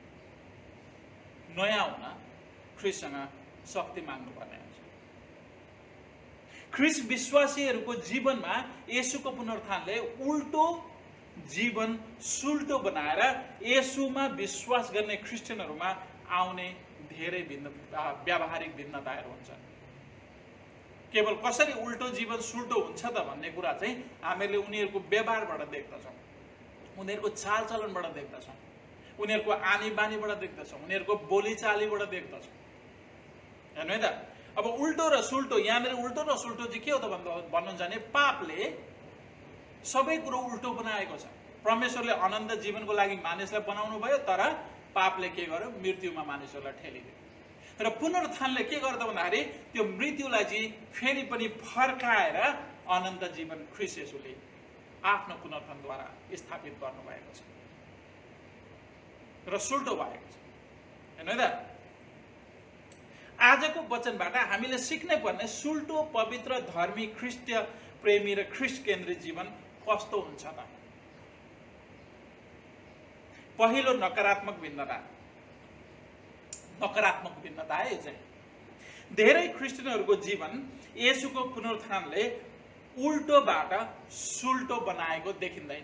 नयाँ हुन ख्रिस्टसँग शक्ति माग्नु पर्ने हुन्छ। ख्रिस्ट विश्वासीहरूको जीवनमा येशूको पुनरुत्थानले उल्टो जीवन सुल्टो बनाएर येशूमा विश्वास गर्ने क्रिस्चियनहरूमा आउने धेरै व्यावहारिक भिन्नताहरू हुन्छन्। केवल कसरी उल्टो जीवन सुल्टो हुन्छ त भन्ने कुरा चाहिँ हामीले उनीहरूको व्यवहारबाट देख्दछौँ, उनीहरूको चालचलनबाट देख्दछौँ, उनीहरूको आनी बानीबाट देख्दछौँ, उनीहरूको बोलीचालीबाट देख्दछौँ, हेर्नु है त। अब उल्टो र सुल्टो, यहाँनिर उल्टो र सुल्टो चाहिँ के हो त भन्नुहुन्छ भने पापले सबै कुरो उल्टो बनाएको छ। परमेश्वरले अनन्त जीवनको लागि मानिसलाई बनाउनु भयो, तर पापले के गर्यो? मृत्युमा मानिसहरूलाई ठेलिदियो। र पुनरुत्थानले के गर्दा भन्दाखेरि त्यो मृत्युलाई चाहिँ फेरि पनि फर्काएर अनन्त जीवन ख्रीष्ट येशूले आफ्नो पुनरुत्थानद्वारा स्थापित गर्नुभएको छ र सुल्टो भएको छ, हैन त? आजको वचनबाट हामीले सिक्नै पर्ने सुल्टो पवित्र धर्मी ख्रीष्ट प्रेमी र ख्रीष्ट केन्द्रित जीवन कस्तो हुन्छ त? पहिलो नकारात्मक भिन्नता है यो चाहिँ। धेरै क्रिस्चियनहरूको जीवन येशूको पुनरुत्थानले उल्टोबाट सुल्टो बनाएको देखिँदैन,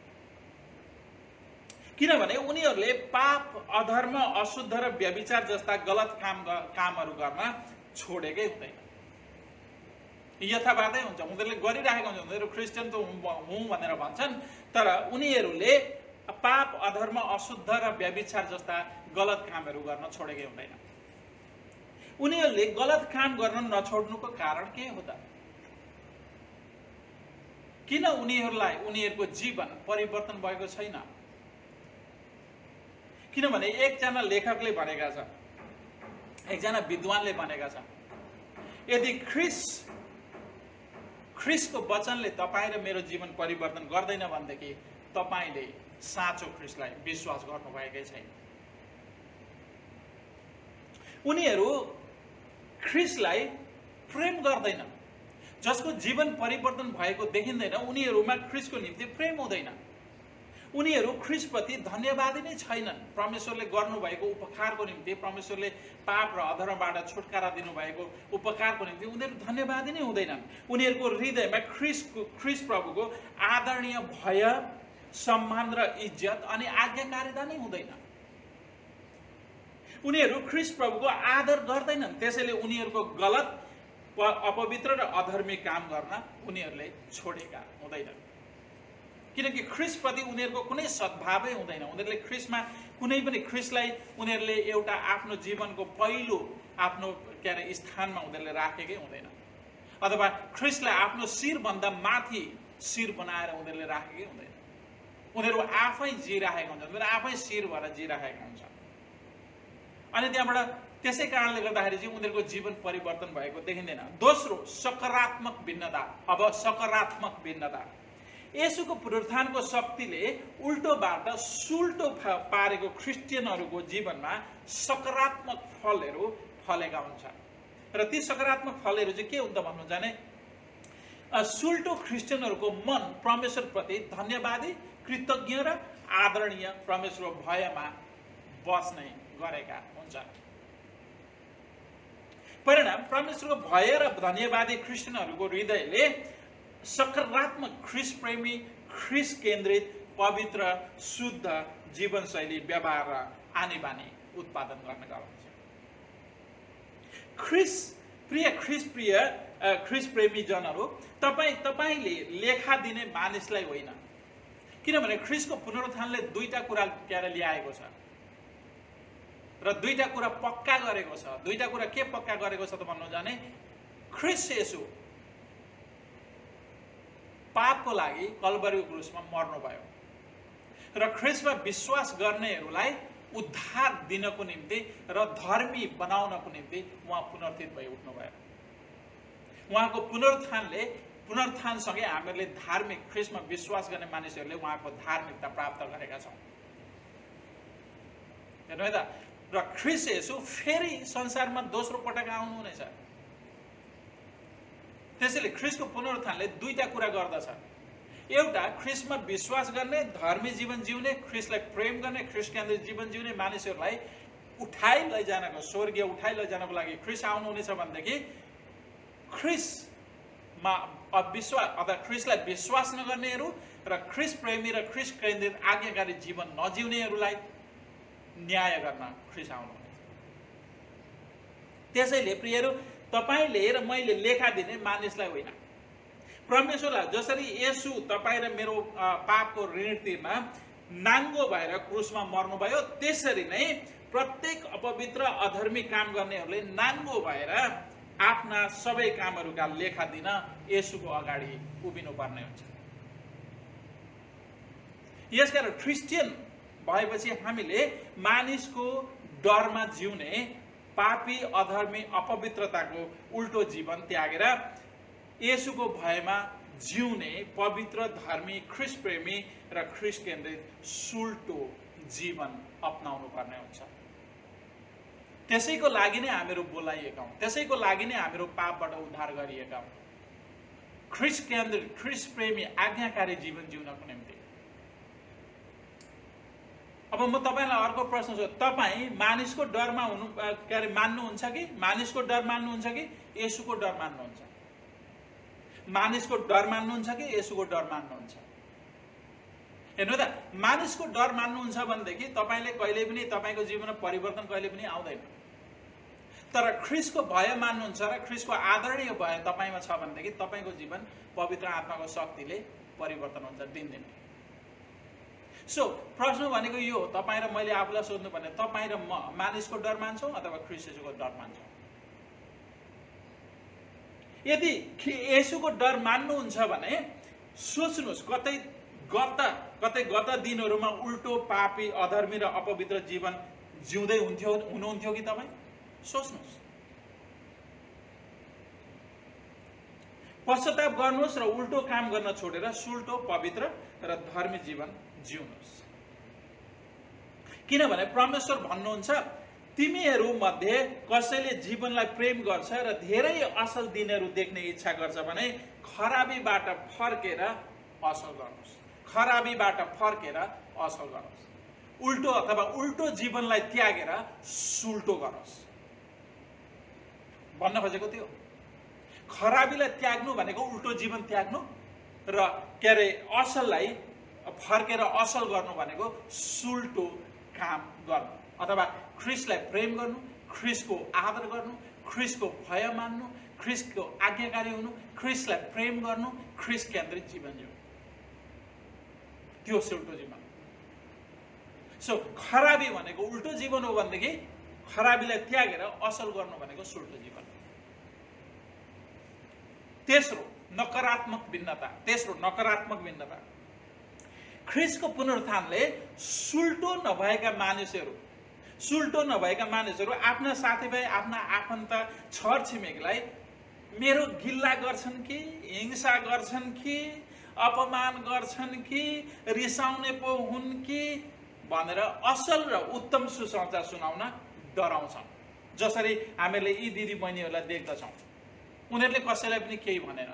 किनभने उनीहरूले पाप, अधर्म, अशुद्ध र व्यभिचार जस्ता गलत कामहरू गर्न छोडेकै हुँदैन। यथावादै हुन्छ, उनीहरूले गरिराखेको हुन्छ। उनीहरू क्रिस्चियन त हुँ भनेर भन्छन्, तर उनीहरूले पाप, अधर्म, अशुद्ध र व्यभिचार जस्ता गलत कामहरू गर्न छोडेकै हुँदैन। उनीहरूले गलत काम गर्न नछोड्नुको कारण के हो त? किन उनीहरूको जीवन परिवर्तन भएको छैन? किनभने एकजना लेखकले भनेका छ, एकजना विद्वानले भनेका छ, यदि ख्रीष्टको वचनले तपाईँ र मेरो जीवन परिवर्तन गर्दैन भनेदेखि तपाईँले साँचो ख्रीष्टलाई विश्वास गर्नुभएकै छैन। उनीहरू ख्रीष्टलाई प्रेम गर्दैन। जसको जीवन परिवर्तन भएको देखिँदैन उनीहरूमा ख्रीष्टको निम्ति प्रेम हुँदैन। उनीहरू ख्रीष्टप्रति धन्यवादी नै छैनन्। परमेश्वरले गर्नुभएको उपकारको निम्ति, परमेश्वरले पाप र अधर्मबाट छुटकारा दिनुभएको उपकारको निम्ति उनीहरू धन्यवादी नै हुँदैनन्। उनीहरूको हृदयमा ख्रीष्ट प्रभुको आदरणीय भय, सम्मान र इज्जत अनि आज्ञाकारिता नै हुँदैन। उनीहरू ख्रीष्ट प्रभुको आदर गर्दैनन्, त्यसैले उनीहरूको गलत, अपवित्र र अधर्मी काम गर्न उनीहरूले छोडेका हुँदैनन्। किनकि ख्रीष्टप्रति उनीहरूको कुनै सद्भावै हुँदैन। उनीहरूले ख्रीष्टमा कुनै पनि ख्रीष्टलाई उनीहरूले एउटा आफ्नो जीवनको पहिलो आफ्नो स्थानमा उनीहरूले राखेकै हुँदैन, अथवा ख्रीष्टलाई आफ्नो शिरभन्दा माथि शिर बनाएर उनीहरूले राखेकै हुँदैन। उनीहरू आफै जिराखेका हुन्छन्, उनीहरू आफै शिर भएर जिराखेका हुन्छन्। अनि त्यहाँबाट त्यसै कारणले गर्दाखेरि चाहिँ उनीहरूको जीवन परिवर्तन भएको देखिँदैन। दोस्रो, सकारात्मक भिन्नता। अब सकारात्मक भिन्नता, येशूको पुनरुत्थानको शक्तिले उल्टोबाट सुल्टो पारेको क्रिस्चियनहरूको जीवनमा सकारात्मक फलहरू फलेका हुन्छन्। र ती सकारात्मक फलहरू चाहिँ के हुन्छ भन्नुहुन्छ भने, सुल्टो क्रिस्चियनहरूको मन परमेश्वरप्रति धन्यवादी, कृतज्ञ र आदरणीय परमेश्वरको भयमा बस्ने गरेका हुन्छन्। परिणाम, परमेश्वरको भय र धन्यवादी क्रिस्चियनहरूको हृदयले सकारात्मक ख्रीष्ट प्रेमी, ख्रीष्ट केन्द्रित, पवित्र, शुद्ध जीवनशैली, व्यवहार र आनी बानी उत्पादन गर्न गराउँछ। ख्रीष्ट प्रेमी जनहरू, तपाईँले लेखा दिने मानिसलाई होइन। किनभने ख्रीष्टको पुनरुत्थानले दुईटा कुरा ल्याएको छ र दुईटा कुरा पक्का गरेको छ। दुईटा कुरा के पक्का गरेको छ त भन्नु जाने, ख्रीष्ट येशू पापको लागि कल्भरी क्रुसमा मर्नुभयो र ख्रीष्टमा विश्वास गर्नेहरूलाई उद्धार दिनको निम्ति र धर्मी बनाउनको निम्ति उहाँ पुनरुत्थित भई उठ्नुभयो। उहाँको पुनरुत्थानसँगै हामीहरूले धार्मिक, ख्रीष्टमा विश्वास गर्ने मानिसहरूले उहाँको धार्मिकता प्राप्त गरेका छौँ। हेर्नु है त। र ख्रीष्ट येशू फेरि संसारमा दोस्रो पटक आउनुहुनेछ। त्यसैले ख्रीष्टको पुनरुत्थानले दुईटा कुरा गर्दछ। एउटा, ख्रीष्टमा विश्वास गर्ने, धर्मी जीवन जिउने, ख्रीष्टलाई प्रेम गर्ने, ख्रीष्ट केन्द्रित जीवन जिउने मानिसहरूलाई उठाइ लैजानको, स्वर्गीय उठाइ लैजानको लागि ख्रीष्ट आउनुहुनेछ भनेदेखि ख्रीष्टमा अविश्वास अथवा ख्रीष्टलाई विश्वास नगर्नेहरू र ख्रीष्ट प्रेमी र ख्रीष्ट केन्द्रित आज्ञाकारी जीवन नजिउनेहरूलाई न्याय गर्न ख्रीष्ट आउनुहुनेछ। त्यसैले प्रियहरू, तपाईँले र मैले लेखा दिने मानिसलाई होइन, परमेश्वरलाई। जसरी येशू तपाईँ र मेरो पापको ऋण तिर्न नाङ्गो भएर क्रुसमा मर्नुभयो, त्यसरी नै प्रत्येक अपवित्र अधर्मी काम गर्नेहरूले नाङ्गो भएर आफ्ना सबै कामहरूका लेखा दिन येशूको अगाडि उभिनुपर्ने हुन्छ। यसकारण क्रिस्चियन भएपछि हामीले मानिसको डरमा जिउने पापी अधर्मी अपवित्रताको उल्टो जीवन त्यागेर येशूको भयमा जिउने पवित्र धर्मी ख्रीष्ट प्रेमी र ख्रीष्ट केन्द्रित सुल्टो जीवन अपनाउनु पर्ने हुन्छ। त्यसैको लागि नै हामीहरू बोलाइएका हौं, त्यसैको लागि नै हामीहरू पापबाट उद्धार गरिएका हौं। ख्रीष्ट केन्द्रित ख्रीष्ट प्रेमी आज्ञाकारी जीवन जिउनको निम्ति। अब म तपाईलाई अर्को प्रश्न सोध्छु, तपाई मानिसको डरमा हुनु मान्नुहुन्छ कि मानिसको डर मान्नुहुन्छ कि येशूको डर मान्नुहुन्छ? मानिसको डर मान्नुहुन्छ कि येशूको डर मान्नुहुन्छ? हेर्नु त, मानिसको डर मान्नुहुन्छ भनेदेखि तपाईले कहिले पनि तपाईको जीवनमा परिवर्तन कहिले पनि आउँदैन। तर ख्रीष्टको भय मान्नुहुन्छ र ख्रीष्टको आदरणीय भय तपाईमा छ भनेदेखि तपाईको जीवन पवित्र आत्माको शक्तिले परिवर्तन हुन्छ दिनदिनै। सो प्रश्न भनेको यो हो, तपाई र मैले आफूलाई सोध्नु पर्ने, तपाई र म मानिसको डर मान्छौं अथवा ख्रीष्ट येशूको डर मान्छौं? यदि येशूको डर मान्नुहुन्छ भने सोच्नुहोस्, कतै गत दिनहरूमा उल्टो पापी अधर्मी र अपवित्र जीवन जिउँदै हुनुहुन्थ्यो कि तपाईँ? सोच्नुहोस्। पश्चाताप गर्नुहोस् र उल्टो काम गर्न छोडेर सुल्टो पवित्र र धर्मी जीवन जिउनुहोस्। किनभने परमेश्वर भन्नुहुन्छ, तिमीहरू मध्ये कसैले जीवनलाई प्रेम गर्छ र धेरै असल दिनहरू देख्ने इच्छा गर्छ भने खराबीबाट फर्केर असल गर्नुहोस्। खराबीबाट फर्केर असल गर्नुहोस्। उल्टो अथवा उल्टो जीवनलाई त्यागेर सुल्टो गर्नुहोस् भन्न खोजेको थियो। खराबीलाई त्याग्नु भनेको उल्टो जीवन त्याग्नु र असललाई फर्केर असल गर्नु भनेको सुल्टो काम गर्नु अथवा ख्रीष्टलाई प्रेम गर्नु, ख्रीष्टको आदर गर्नु, ख्रीष्टको भय मान्नु, ख्रीष्टको आज्ञाकारी हुनु, ख्रीष्टलाई प्रेम गर्नु, ख्रीष्ट केन्द्रित जीवन जिउनु, त्यो सुल्टो जीवन। सो खराबी भनेको उल्टो जीवन हो भनेदेखि खराबीलाई त्यागेर असल गर्नु भनेको सुल्टो जीवन। तेस्रो नकारात्मक भिन्नता। ख्रीष्टको पुनरुत्थानले सुल्टो नभएका मानिसहरू आफ्ना साथीभाइ, आफ्ना आफन्त, छर छिमेकीलाई मेरो गिल्ला गर्छन् कि, हिंसा गर्छन् कि, अपमान गर्छन् कि, रिसाउने पो हुन् कि भनेर असल र उत्तम सुसमाचार सुनाउन डराउँछन्। जसरी हामीले यी दिदी बहिनीहरूलाई देख्दछौँ, उनीहरूले कसैलाई पनि केही भनेन,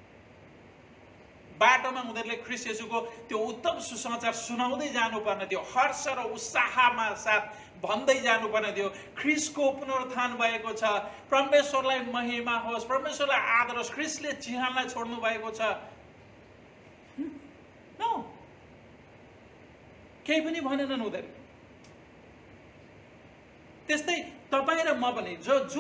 बाटोमा उनीहरूले ख्रीष्ट येशूको त्यो उत्तम सुसमाचार सुनाउँदै जानुपर्ने थियो, हर्ष र उत्साहमा साथ भन्दै जानुपर्ने थियो, ख्रीष्टको पुनरुत्थान भएको छ, परमेश्वरलाई महिमा होस्, परमेश्वरलाई आदर होस्, ख्रीष्टले चिहानलाई छोड्नु भएको छ। नो, केही पनि भनेनन् उनीहरू। त्यस्तै तपाईँ र म पनि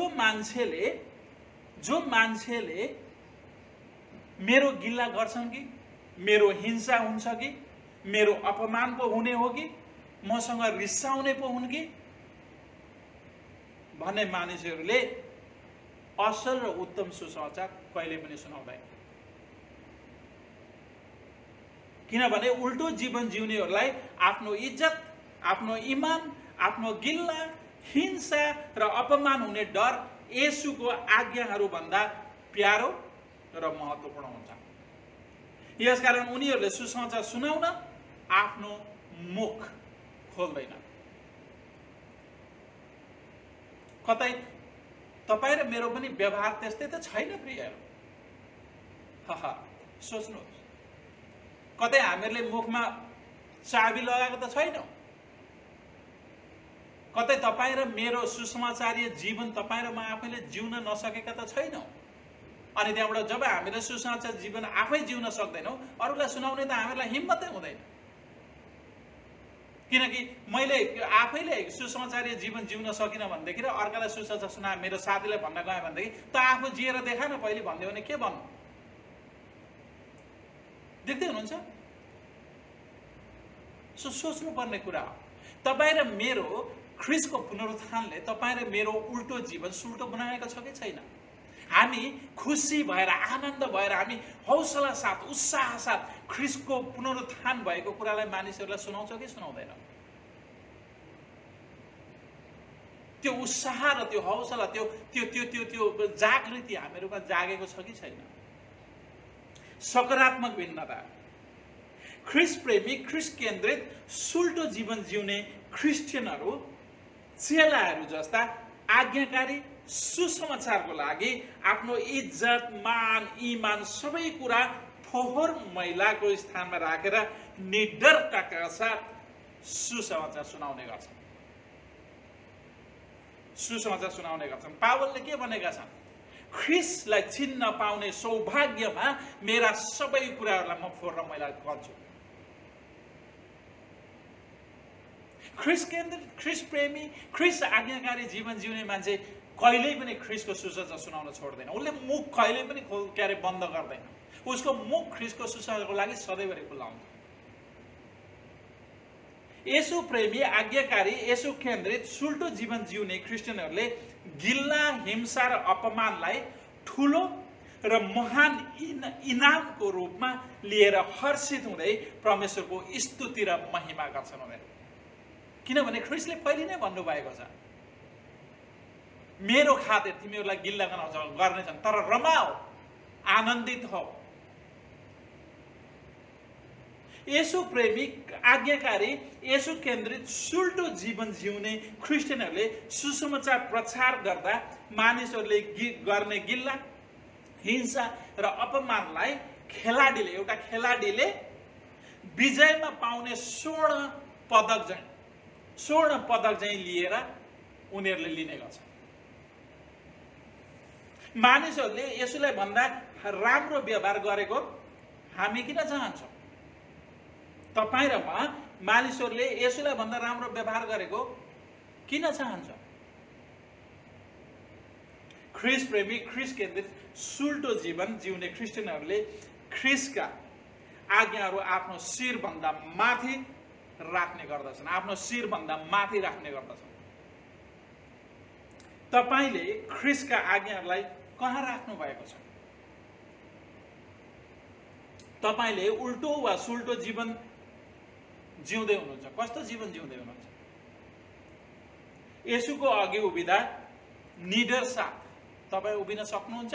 जो मान्छेले मेरो गिल्ला गर्छन् कि, मेरो हिंसा हुन्छ कि, मेरो अपमान पो हुने हो कि, मसँग रिसाउने पो हुन् कि भन्ने मानिसहरूले असल र उत्तम सुसमाचार कहिले पनि सुनाउँदैन। किनभने उल्टो जीवन जिउनेहरूलाई आफ्नो इज्जत, आफ्नो इमान, आफ्नो गिल्ला, हिंसा र अपमान हुने डर येशूको आज्ञाहरू भन्दा प्यारो र महत्त्वपूर्ण हुन्छ। यसकारण उनीहरूले सुसमाचार सुनाउन आफ्नो मुख खोल्दैन। कतै तपाईँ र मेरो पनि व्यवहार त्यस्तै त छैन प्रियहरू? सोच्नुहोस्, कतै हामीहरूले मुखमा चाबी लगाएको त छैनौँ? कतै तपाईँ र मेरो सुसमाचारीय जीवन तपाईँ र म आफैले जिउन नसकेका त छैनौँ? अनि त्यहाँबाट जब हामीले सुसमाचार जीवन आफै जिउन सक्दैनौँ, अरूलाई सुनाउने त हामीलाई हिम्मतै हुँदैन। किनकि मैले आफैले सुसमाचारीय जीवन जिउन सकिनँ भनेदेखि र अर्कालाई सुसमाचार सुना मेरो साथीलाई भन्न गएँ भनेदेखि त आफू जिएर देखा न पहिले भनिदियो भने के भन्नु? देख्दै हुनुहुन्छ? सोच्नुपर्ने कुरा हो। तपाईँ र मेरो ख्रीष्टको पुनरुत्थानले तपाईँ र मेरो उल्टो जीवन सुल्टो बनाएको छ कि छैन? हामी खुसी भएर, आनन्द भएर, हामी हौसला साथ, उत्साह साथ ख्रीष्टको पुनरुत्थान भएको कुरालाई मानिसहरूलाई सुनाउँछ कि सुनाउँदैन? त्यो उत्साह र त्यो हौसला त्यो त्यो त्यो त्यो त्यो जागृति हामीहरूमा जागेको छ कि छैन? सकारात्मक भिन्नता, ख्रिस्ट प्रेमी, ख्रिस्ट केन्द्रित, सुल्टो जीवन जिउने क्रिस्चियनहरू, चेलाहरू जस्ता आज्ञाकारी सुसमाचारको लागि आफ्नो इज्जत, मान, ईमान सबै कुरा फोहोर मैलाको स्थानमा राखेर निडरताका साथ सुसमाचार सुनाउने गर्छन्। सुसमाचार सुनाउने गर्छन्। पावलले के भनेका छन्? ख्रिस्टलाई चिन्न पाउने सौभाग्यमा मेरा सबै कुराहरूलाई म फोहोर र मैला गर्छु। ख्रिस्ट केन्द्रित, ख्रिस्ट प्रेमी, ख्रिस्ट आज्ञाकारी जीवन जिउने मान्छे कहिल्यै पनि ख्रिस्टको सुसमाचार सुनाउन छोड्दैन। उसले मुख कहिल्यै पनि बन्द गर्दैन। उसको मुख ख्रिस्टको सुसमाचारको लागि सधैँभरि खुल्ला हुन्छ। येशू प्रेमी, आज्ञाकारी, येशू केन्द्रित, सुल्टो जीवन जिउने क्रिस्चियनहरूले गिल्ला, हिंसा र अपमानलाई ठुलो र महान इनामको रूपमा लिएर हर्षित हुँदै परमेश्वरको स्तुति र महिमा गर्छन् उनीहरू। किनभने ख्रिस्टले पहिले नै भन्नुभएको छ, मेरो खातिर तिमीहरूलाई गिल्ला गर्नेछन् तर रमाओ, आनन्दित हो। येशू प्रेमी, आज्ञाकारी, येशू केन्द्रित, सुल्टो जीवन जिउने क्रिस्चियनहरूले सुसमाचार प्रचार गर्दा मानिसहरूले गर्ने गिल्ला, हिंसा र अपमानलाई एउटा खेलाडीले विजयमा पाउने स्वर्ण पदक चाहिँ लिएर उनीहरूले लिने गर्छ। मानिसहरूले यसुलाई भन्दा राम्रो व्यवहार गरेको हामी किन चाहन्छौँ? तपाईँ र म मानिसहरूले यसुलाई भन्दा राम्रो व्यवहार गरेको किन चाहन्छ? ख्रिस्ट प्रेमी, ख्रिस्ट केन्द्रित, सुल्टो जीवन जिउने क्रिस्चियनहरूले ख्रिस्टका आज्ञाहरू आफ्नो शिरभन्दा माथि राख्ने गर्दछन्। आफ्नो शिरभन्दा माथि राख्ने गर्दछन्। तपाईले ख्रिस्टका आज्ञाहरूलाई कहाँ राख्नु भएको छ? तपाईले उल्टो वा सुल्टो जीवन जिउँदै हुनुहुन्छ? कस्तो जीवन जिउँदै हुनुहुन्छ? येशूको अघि उभिँदा निडर साथ तपाईँ उभिन सक्नुहुन्छ?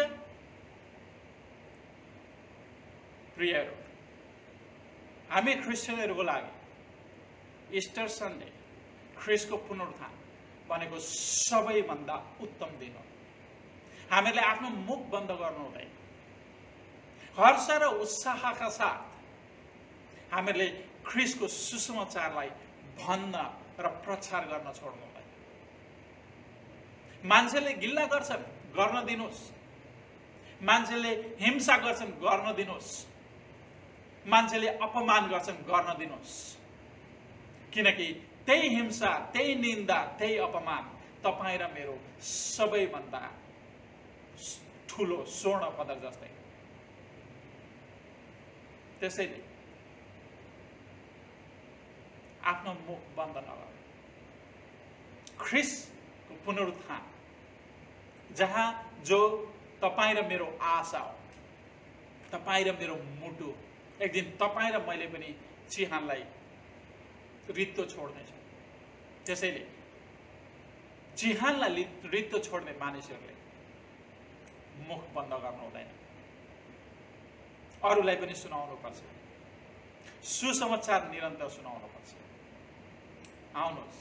प्रियहरू, हामी क्रिस्चियनहरूको लागि इस्टर सन्डे, ख्रिस्टको पुनरुत्थान भनेको सबैभन्दा उत्तम दिन हो। हामीले आफ्नो मुख बन्द गर्नु हुँदैन। हर्ष र उत्साहका साथ हामीले ख्रिस्टको सुसमाचारलाई भन्न र प्रचार गर्न छोड्नु हुँदैन। मान्छेले गिल्ला गर्छन्, गर्न दिनुहोस्। मान्छेले हिंसा गर्छन्, गर्न दिनुहोस्। मान्छेले अपमान गर्छन्, गर्न दिनुहोस्। किनकि त्यही हिंसा, त्यही निन्दा, त्यही अपमान तपाईँ र मेरो सबैभन्दा ठुलो स्वर्ण पदक जस्तै। त्यसैले आफ्नो मुख बन्द नगर। ख्रिस्टको पुनरुत्थान जहाँ जो तपाईँ र मेरो आशा हो, तपाईँ र मेरो मुटु एक दिन तपाईँ र मैले पनि चिहानलाई रित्तो छोड्नेछौँ। त्यसैले चिहानलाई रित्तो छोड्ने मानिसहरूले मुख बन्द गर्नु हुँदैन। अरूलाई पनि सुनाउनु पर्छ। सुसमाचार निरन्तर सुनाउनु पर्छ। आउनुहोस्,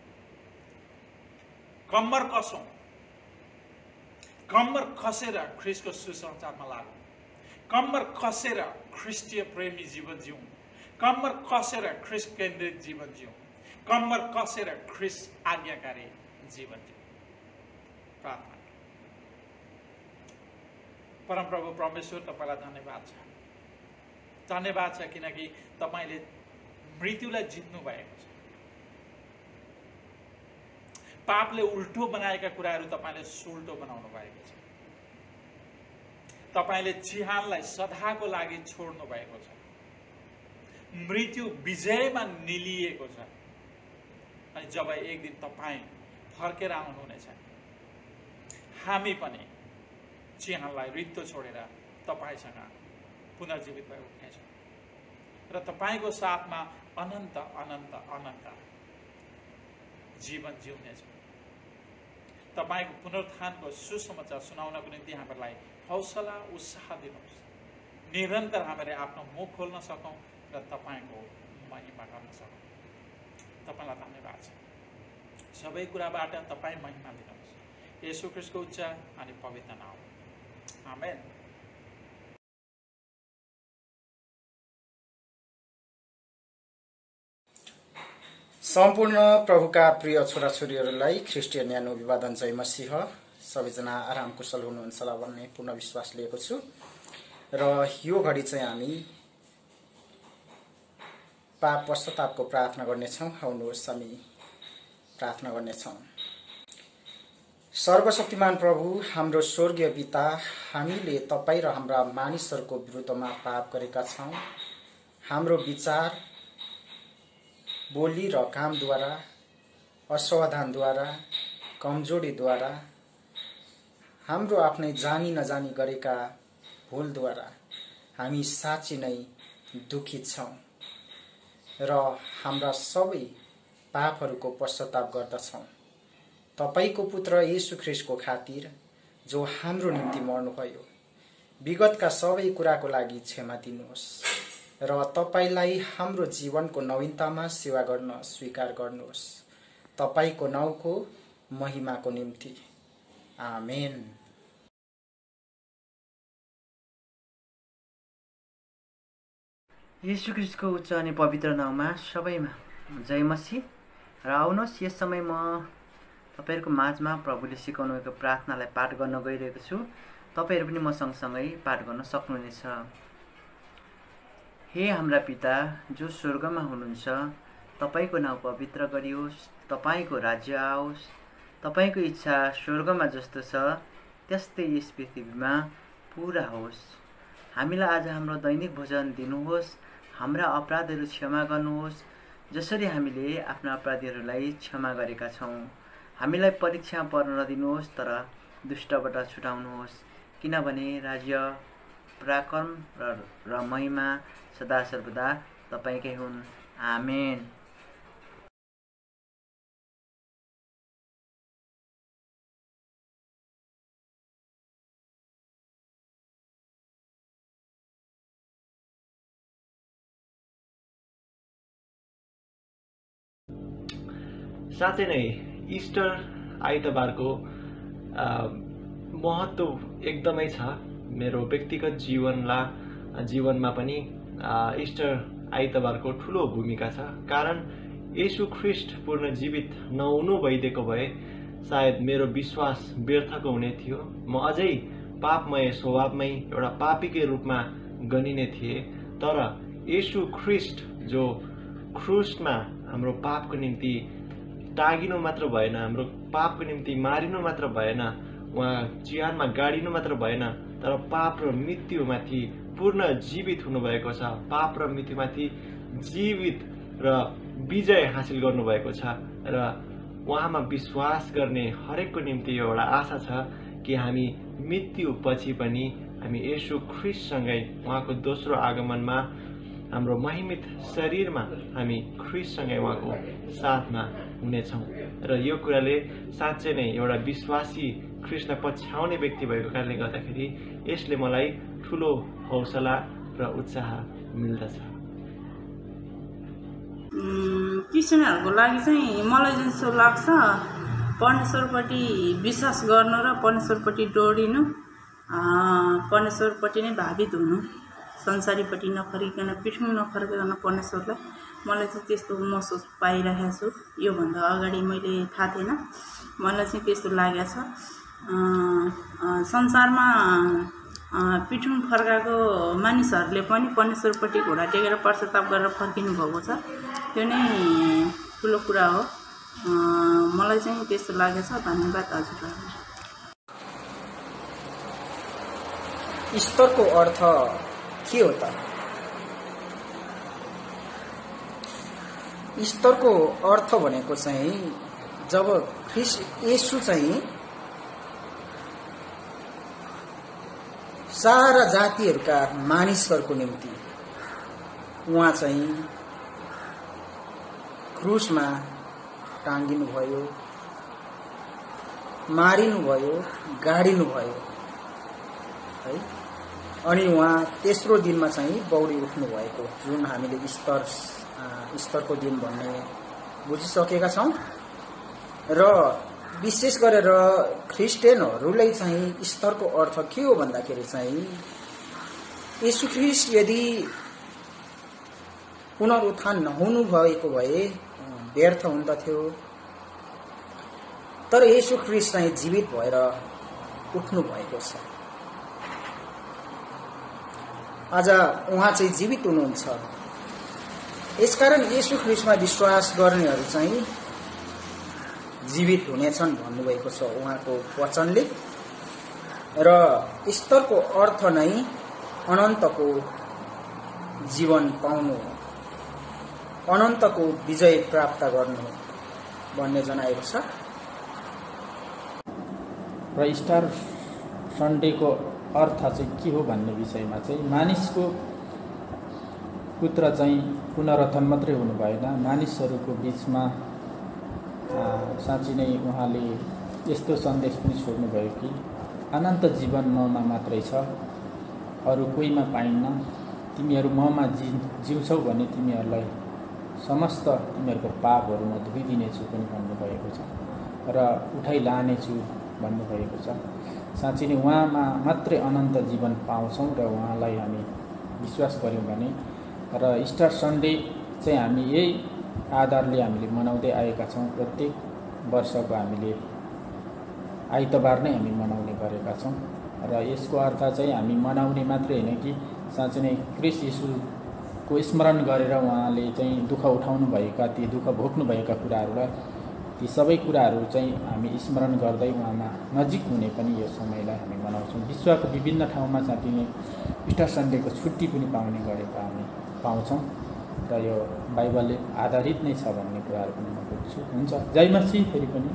कम्मर कसौँ, कम्मर कसेर ख्रिस्टको सुसमाचारमा लागौँ। कम्मर कसेर ख्रिस्टीय प्रेमी जीवन जिउँ। कम्मर कसेर ख्रिस्ट केन्द्रित जीवन जिउँ। कम्मर कसेर ख्रिस्ट आज्ञाकारी जीवन जिउँ। प्रार्थना। परमप्रभु परमेश्वर, तपाईलाई धन्यवाद छ। धन्यवाद छ किनकि तपाईले मृत्युलाई जित्नु भएको छ। पापले उल्टो बनाएका कुराहरू तपाईले सुल्टो बनाउनु भएको छ। तपाईले चिहानलाई सदाको लागि छोड्नु भएको छ। मृत्यु विजयमा निलिएको छ। अनि जब एक दिन तपाईँ फर्केर आउनुहुनेछ, हामी पनि चिहानलाई रित्तो छोडेर तपाईसँग पुनर्जीवित भएर उठ्नेछौँ र तपाईँको साथमा अनन्त अनन्त अनन्त जीवन जिउनेछौँ। तपाईँको पुनरुत्थानको सुसमाचार सुनाउनको निम्ति हामीलाई हौसला उत्साह दिनुहोस्। निरन्तर हामीले आफ्नो मुख खोल्न सकौँ र तपाईँको महिमा गर्न सकौँ। तपाईँलाई धन्यवाद छ। सबै कुराबाट तपाईँ महिमा दिनुहोस्। येशू ख्रीष्टको उच्च अनि पवित्र नाम, आमेन। सम्पूर्ण प्रभुका प्रिय छोराछोरीहरूलाई ख्रिस्टियन न्यानो अभिवादन, जय मसीह। सबैजना आराम कुशल हुनुहुन्छ होला भन्ने पूर्ण विश्वास लिएको छु। र यो घडी चाहिँ हामी पाप पश्चातापको प्रार्थना गर्नेछौँ। आउनुहोस् हामी प्रार्थना गर्नेछौँ। सर्वशक्तिमान प्रभु, हाम्रो स्वर्गीय पिता, हामीले तपाईँ र हाम्रा मानिसहरूको विरुद्धमा पाप गरेका छौँ। हाम्रो विचार, बोली र कामद्वारा, असावधानद्वारा, कमजोरीद्वारा, हाम्रो आफ्नै जानी नजानी गरेका भुलद्वारा हामी साँच्चै नै दुखित छौँ र हाम्रा सबै पापहरूको पश्चाताप गर्दछौँ। तपाईको पुत्र येशू ख्रीष्टको खातिर, जो हाम्रो निम्ति मर्नुभयो, विगतका सबै कुराको लागि क्षमा दिनुहोस् र तपाईलाई हाम्रो जीवनको नवीनतामा सेवा गर्न स्वीकार गर्नुहोस्। तपाईको नाउँको महिमाको निम्ति, आमेन। येशू ख्रीष्टको उच्च अनि पवित्र नाउँमा सबैमा जय मसीह। र आउनुहोस्, यस समय म तपाईहरुको माझमा प्रभुले सिकाउनु भएको प्रार्थनालाई पाठ गर्न गइरहेको छु। तपाईहरु पनि म सँगसँगै पाठ गर्न सक्नुहुनेछ। हे हाम्रा पिता जो स्वर्गमा हुनुहुन्छ, तपाईको नाउँ पवित्र गरियोस्, तपाईको राज्य आओस्, तपाईको इच्छा स्वर्गमा जस्तो छ त्यस्तै यस पृथ्वीमा पूरा होस्। हामीलाई आज हाम्रो दैनिक भोजन दिनुहोस्। हाम्रा अपराधहरू क्षमा गर्नुहोस्, जसरी हामीले आफ्ना अपराधीहरूलाई क्षमा गरेका छौँ। हामीलाई परीक्षामा पर्न नदिनुहोस्, तर दुष्टबाट छुटाउनुहोस्, किनभने राज्य, पराक्रम र महिमा सदा सर्वदा तपाईकै हुन्, आमेन। साँच्चै नै इस्टर आइतबारको महत्त्व एकदमै छ। मेरो व्यक्तिगत जीवनमा पनि इस्टर आइतबारको ठुलो भूमिका छ। कारण येशू ख्रीष्ट पूर्ण जीवित नहुनु भइदिएको भए सायद मेरो विश्वास व्यर्थको हुने थियो। म अझै पापमय स्वभावमै एउटा पापीकै रूपमा गनिने थिए। तर येशू ख्रीष्ट जो क्रुसमा हाम्रो पापको निम्ति टागिनु मात्र भएन, हाम्रो पापको निम्ति मारिनु मात्र भएन, उहाँ चिहानमा गाडिनु मात्र भएन, तर पाप र मृत्युमाथि पूर्ण जीवित हुनुभएको छ। पाप र मृत्युमाथि जीवित र विजय हासिल गर्नुभएको छ। र उहाँमा विश्वास गर्ने हरेकको निम्ति एउटा आशा छ कि हामी मृत्यु पछि पनि हामी येशू ख्रीष्टसँगै उहाँको दोस्रो आगमनमा हाम्रो महिमित शरीरमा हामी ख्रीष्टसँगै उहाँको साथमा हुनेछौँ। र यो कुराले साँच्चै नै एउटा विश्वासी ख्रीष्टलाई पछ्याउने व्यक्ति भएको कारणले गर्दाखेरि यसले मलाई ठुलो हौसला र उत्साह मिल्दछ। क्रिस्चियनहरूको लागि चाहिँ मलाई जस्तो लाग्छ, परमेश्वरपट्टि विश्वास गर्नु र परमेश्वरपट्टि दौडिनु, परमेश्वरपट्टि नै भावित हुनु, संसारीपट्टि नफर्किकन, पिठ्यौँ नफर्किकन परमेश्वरलाई, मलाई चाहिँ त्यस्तो महसुस पाइरहेको छु। योभन्दा अगाडि मैले थाहा थिएन, मलाई चाहिँ त्यस्तो लागेको छ। संसारमा पिठ्यौँ फर्काएको मानिसहरूले पनि परमेश्वरपट्टि घोडा टेकेर पश्चाताप गरेर फर्किनु भएको छ। त्यो नै ठुलो कुरा हो। मलाई चाहिँ त्यस्तो लागेको छ। धन्यवाद हजुरहरूलाई। ईश्वरको अर्थ के हो त? ईश्वरको अर्थ भनेको चाहिँ जब ख्रीष्ट येशू चाहिँ सारा जातिहरूका मानिसहरूको निम्ति उहाँ चाहिँ क्रुसमा टाँगिनु भयो मारिनुभयो, गाडिनुभयो है। अनि उहाँ तेस्रो दिनमा चाहिँ बौरी उठ्नु भएको, जुन हामीले ईस्टरको दिन भन्ने बुझिसकेका छौँ। र विशेष गरेर ख्रिस्टियनहरूलाई चाहिँ ईस्टरको अर्थ के हो भन्दाखेरि चाहिँ येशू ख्रीष्ट यदि पुनरुत्थान नहुनु भएको भए व्यर्थ हुँदथ्यो, तर येशू ख्रीष्ट चाहिँ जीवित भएर उठ्नु भएको छ। आज उहाँ चाहिँ जीवित हुनुहुन्छ। यसकारण येशू ख्रीष्टमा विश्वास गर्नेहरू चाहिँ जीवित हुनेछन् भन्नुभएको छ उहाँको वचनले। र ईस्टरको अर्थ नै अनन्तको जीवन पाउनु, अनन्तको विजय प्राप्त गर्नु भन्ने जनाएको छ। र ईस्टर सन्डेको अर्थ चाहिँ के हो भन्ने विषयमा चाहिँ मानिसको पुत्र चाहिँ पुनरुत्थान मात्रै हुनु भएन, मानिसहरूको बिचमा साँच्चै नै उहाँले यस्तो सन्देश पनि छोड्नुभयो कि अनन्त जीवन ममा मात्रै छ, अरू कोहीमा पाइन्न। तिमीहरू ममा जिउँछौ भने तिमीहरूलाई समस्त तिमीहरूको पापहरू म धोइदिनेछु पनि भन्नुभएको छ र उठाइ लानेछु भन्नुभएको छ। साँच्चै नै उहाँमा मात्रै अनन्त जीवन पाउँछौँ र उहाँलाई हामी विश्वास गऱ्यौँ भने। र ईस्टर सन्डे चाहिँ हामी यही आधारले हामीले मनाउँदै आएका छौँ। प्रत्येक वर्षको हामीले आइतबार नै हामी मनाउने गरेका छौँ। र यसको अर्थ चाहिँ हामी मनाउने मात्रै होइन कि साँच्चै नै ख्रीष्ट येशूको स्मरण गरेर उहाँले चाहिँ दुःख उठाउनु भएका, ती दुःख भोग्नुभएका कुराहरूलाई, ती सबै कुराहरू चाहिँ हामी स्मरण गर्दै उहाँमा नजिक हुने पनि यो समयलाई हामी मनाउँछौँ। विश्वको विभिन्न ठाउँमा साँच्चै नै ईस्टर सन्डेको छुट्टी पनि पाउने गरेको हामी पाउँछौँ र यो बाइबलले आधारित नै छ भन्ने कुराहरू पनि म बुझ्छु। हुन्छ, जय मसीह। फेरि पनि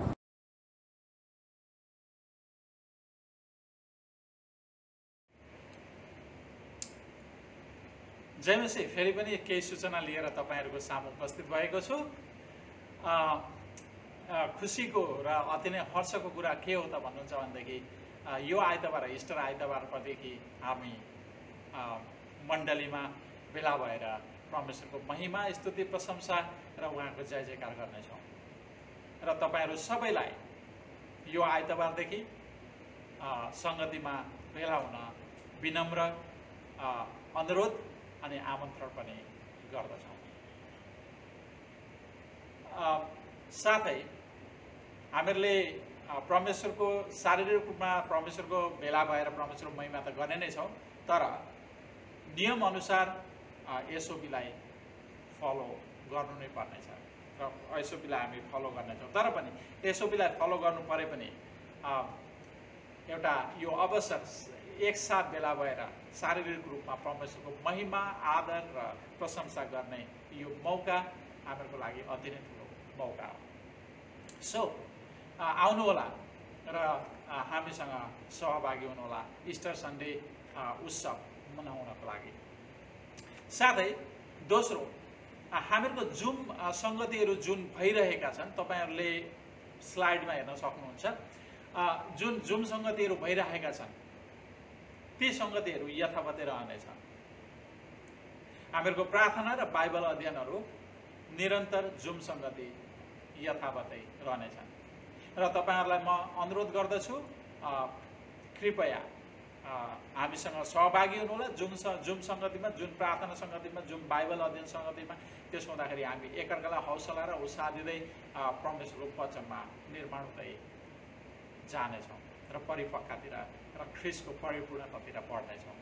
जय मसीह। फेरि पनि केही सूचना लिएर तपाईँहरूको सामु उपस्थित भएको छु। खुसीको र अति नै हर्षको कुरा के हो त भन्नुहुन्छ भनेदेखि यो आइतबार, ईस्टर आइतबारदेखि हामी मण्डलीमा भेला भएर परमेश्वरको महिमा, स्तुति, प्रशंसा र उहाँको जय जयकार गर्नेछौँ। र तपाईँहरू सबैलाई यो आइतबारदेखि सङ्गतिमा भेला हुन विनम्र अनुरोध अनि आमन्त्रण पनि गर्दछौँ। साथै हामीहरूले परमेश्वरको शारीरिक रूपमा परमेश्वरको भेला भएर परमेश्वरको महिमा त गर्ने नै छौँ, तर नियम अनुसार एसओपीलाई फलो गर्नु नै पर्नेछ र एसओपीलाई हामी फलो गर्नेछौँ। तर पनि एसओपीलाई फलो गर्नु परे पनि एउटा यो अवसर एकसाथ भेला भएर शारीरिक रूपमा परमेश्वरको महिमा, आदर र प्रशंसा गर्ने यो मौका हामीहरूको लागि अति नै ठुलो मौका हो। सो आउनुहोला र हामीसँग सहभागी हुनुहोला ईस्टर सन्डे उत्सव मनाउनको लागि। साथै दोस्रो, हामीहरूको जुम सङ्गतिहरू जुन भइरहेका छन्, तपाईँहरूले स्लाइडमा हेर्न सक्नुहुन्छ। जुन जुम सङ्गतिहरू भइरहेका छन् ती सङ्गतिहरू यथावतै रहनेछन्। हामीहरूको प्रार्थना र बाइबल अध्ययनहरू निरन्तर जुम सङ्गति यथावतै रहनेछन्। र तपाईँहरूलाई म अनुरोध गर्दछु, कृपया हामीसँग सहभागी हुनुहोला जुम सङ्गतिमा, जुन प्रार्थना सङ्गतिमा, जुन बाइबल अध्ययन सङ्गतिमा। त्यसो हुँदाखेरि हामी एकअर्कालाई हौसला र उत्साह दिँदै परमेश्वरको वचनमा निर्माण हुँदै जानेछौँ र परिपक्वतिर र ख्रीष्टको परिपूर्णतातिर बढ्नेछौँ।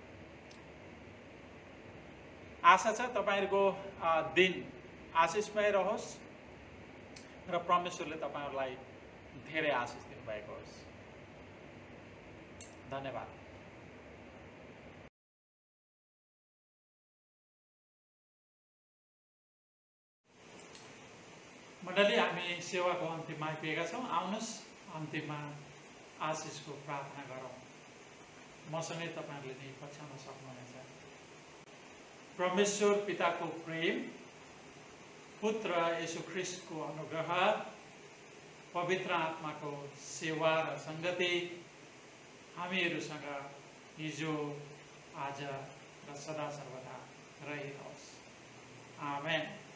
आशा छ तपाईँहरूको दिन आशिषमय रहोस् र परमेश्वरले तपाईँहरूलाई धेरै आशिष दिनुभएको होस्। धन्यवाद। मण्डली, हामी सेवाको अन्तिममा आइपुगेका छौँ। आउनुहोस् अन्तिममा आशिषको प्रार्थना गरौँ। मसँगै तपाईँहरूले नै पछ्याउन सक्नुहुनेछ। परमेश्वर पिताको प्रेम, पुत्र येशू ख्रीष्टको अनुग्रह, पवित्र आत्माको सेवा र सङ्गति हामीहरूसँग हिजो आज र सदा सर्वदा रहिरहोस्। आमेन।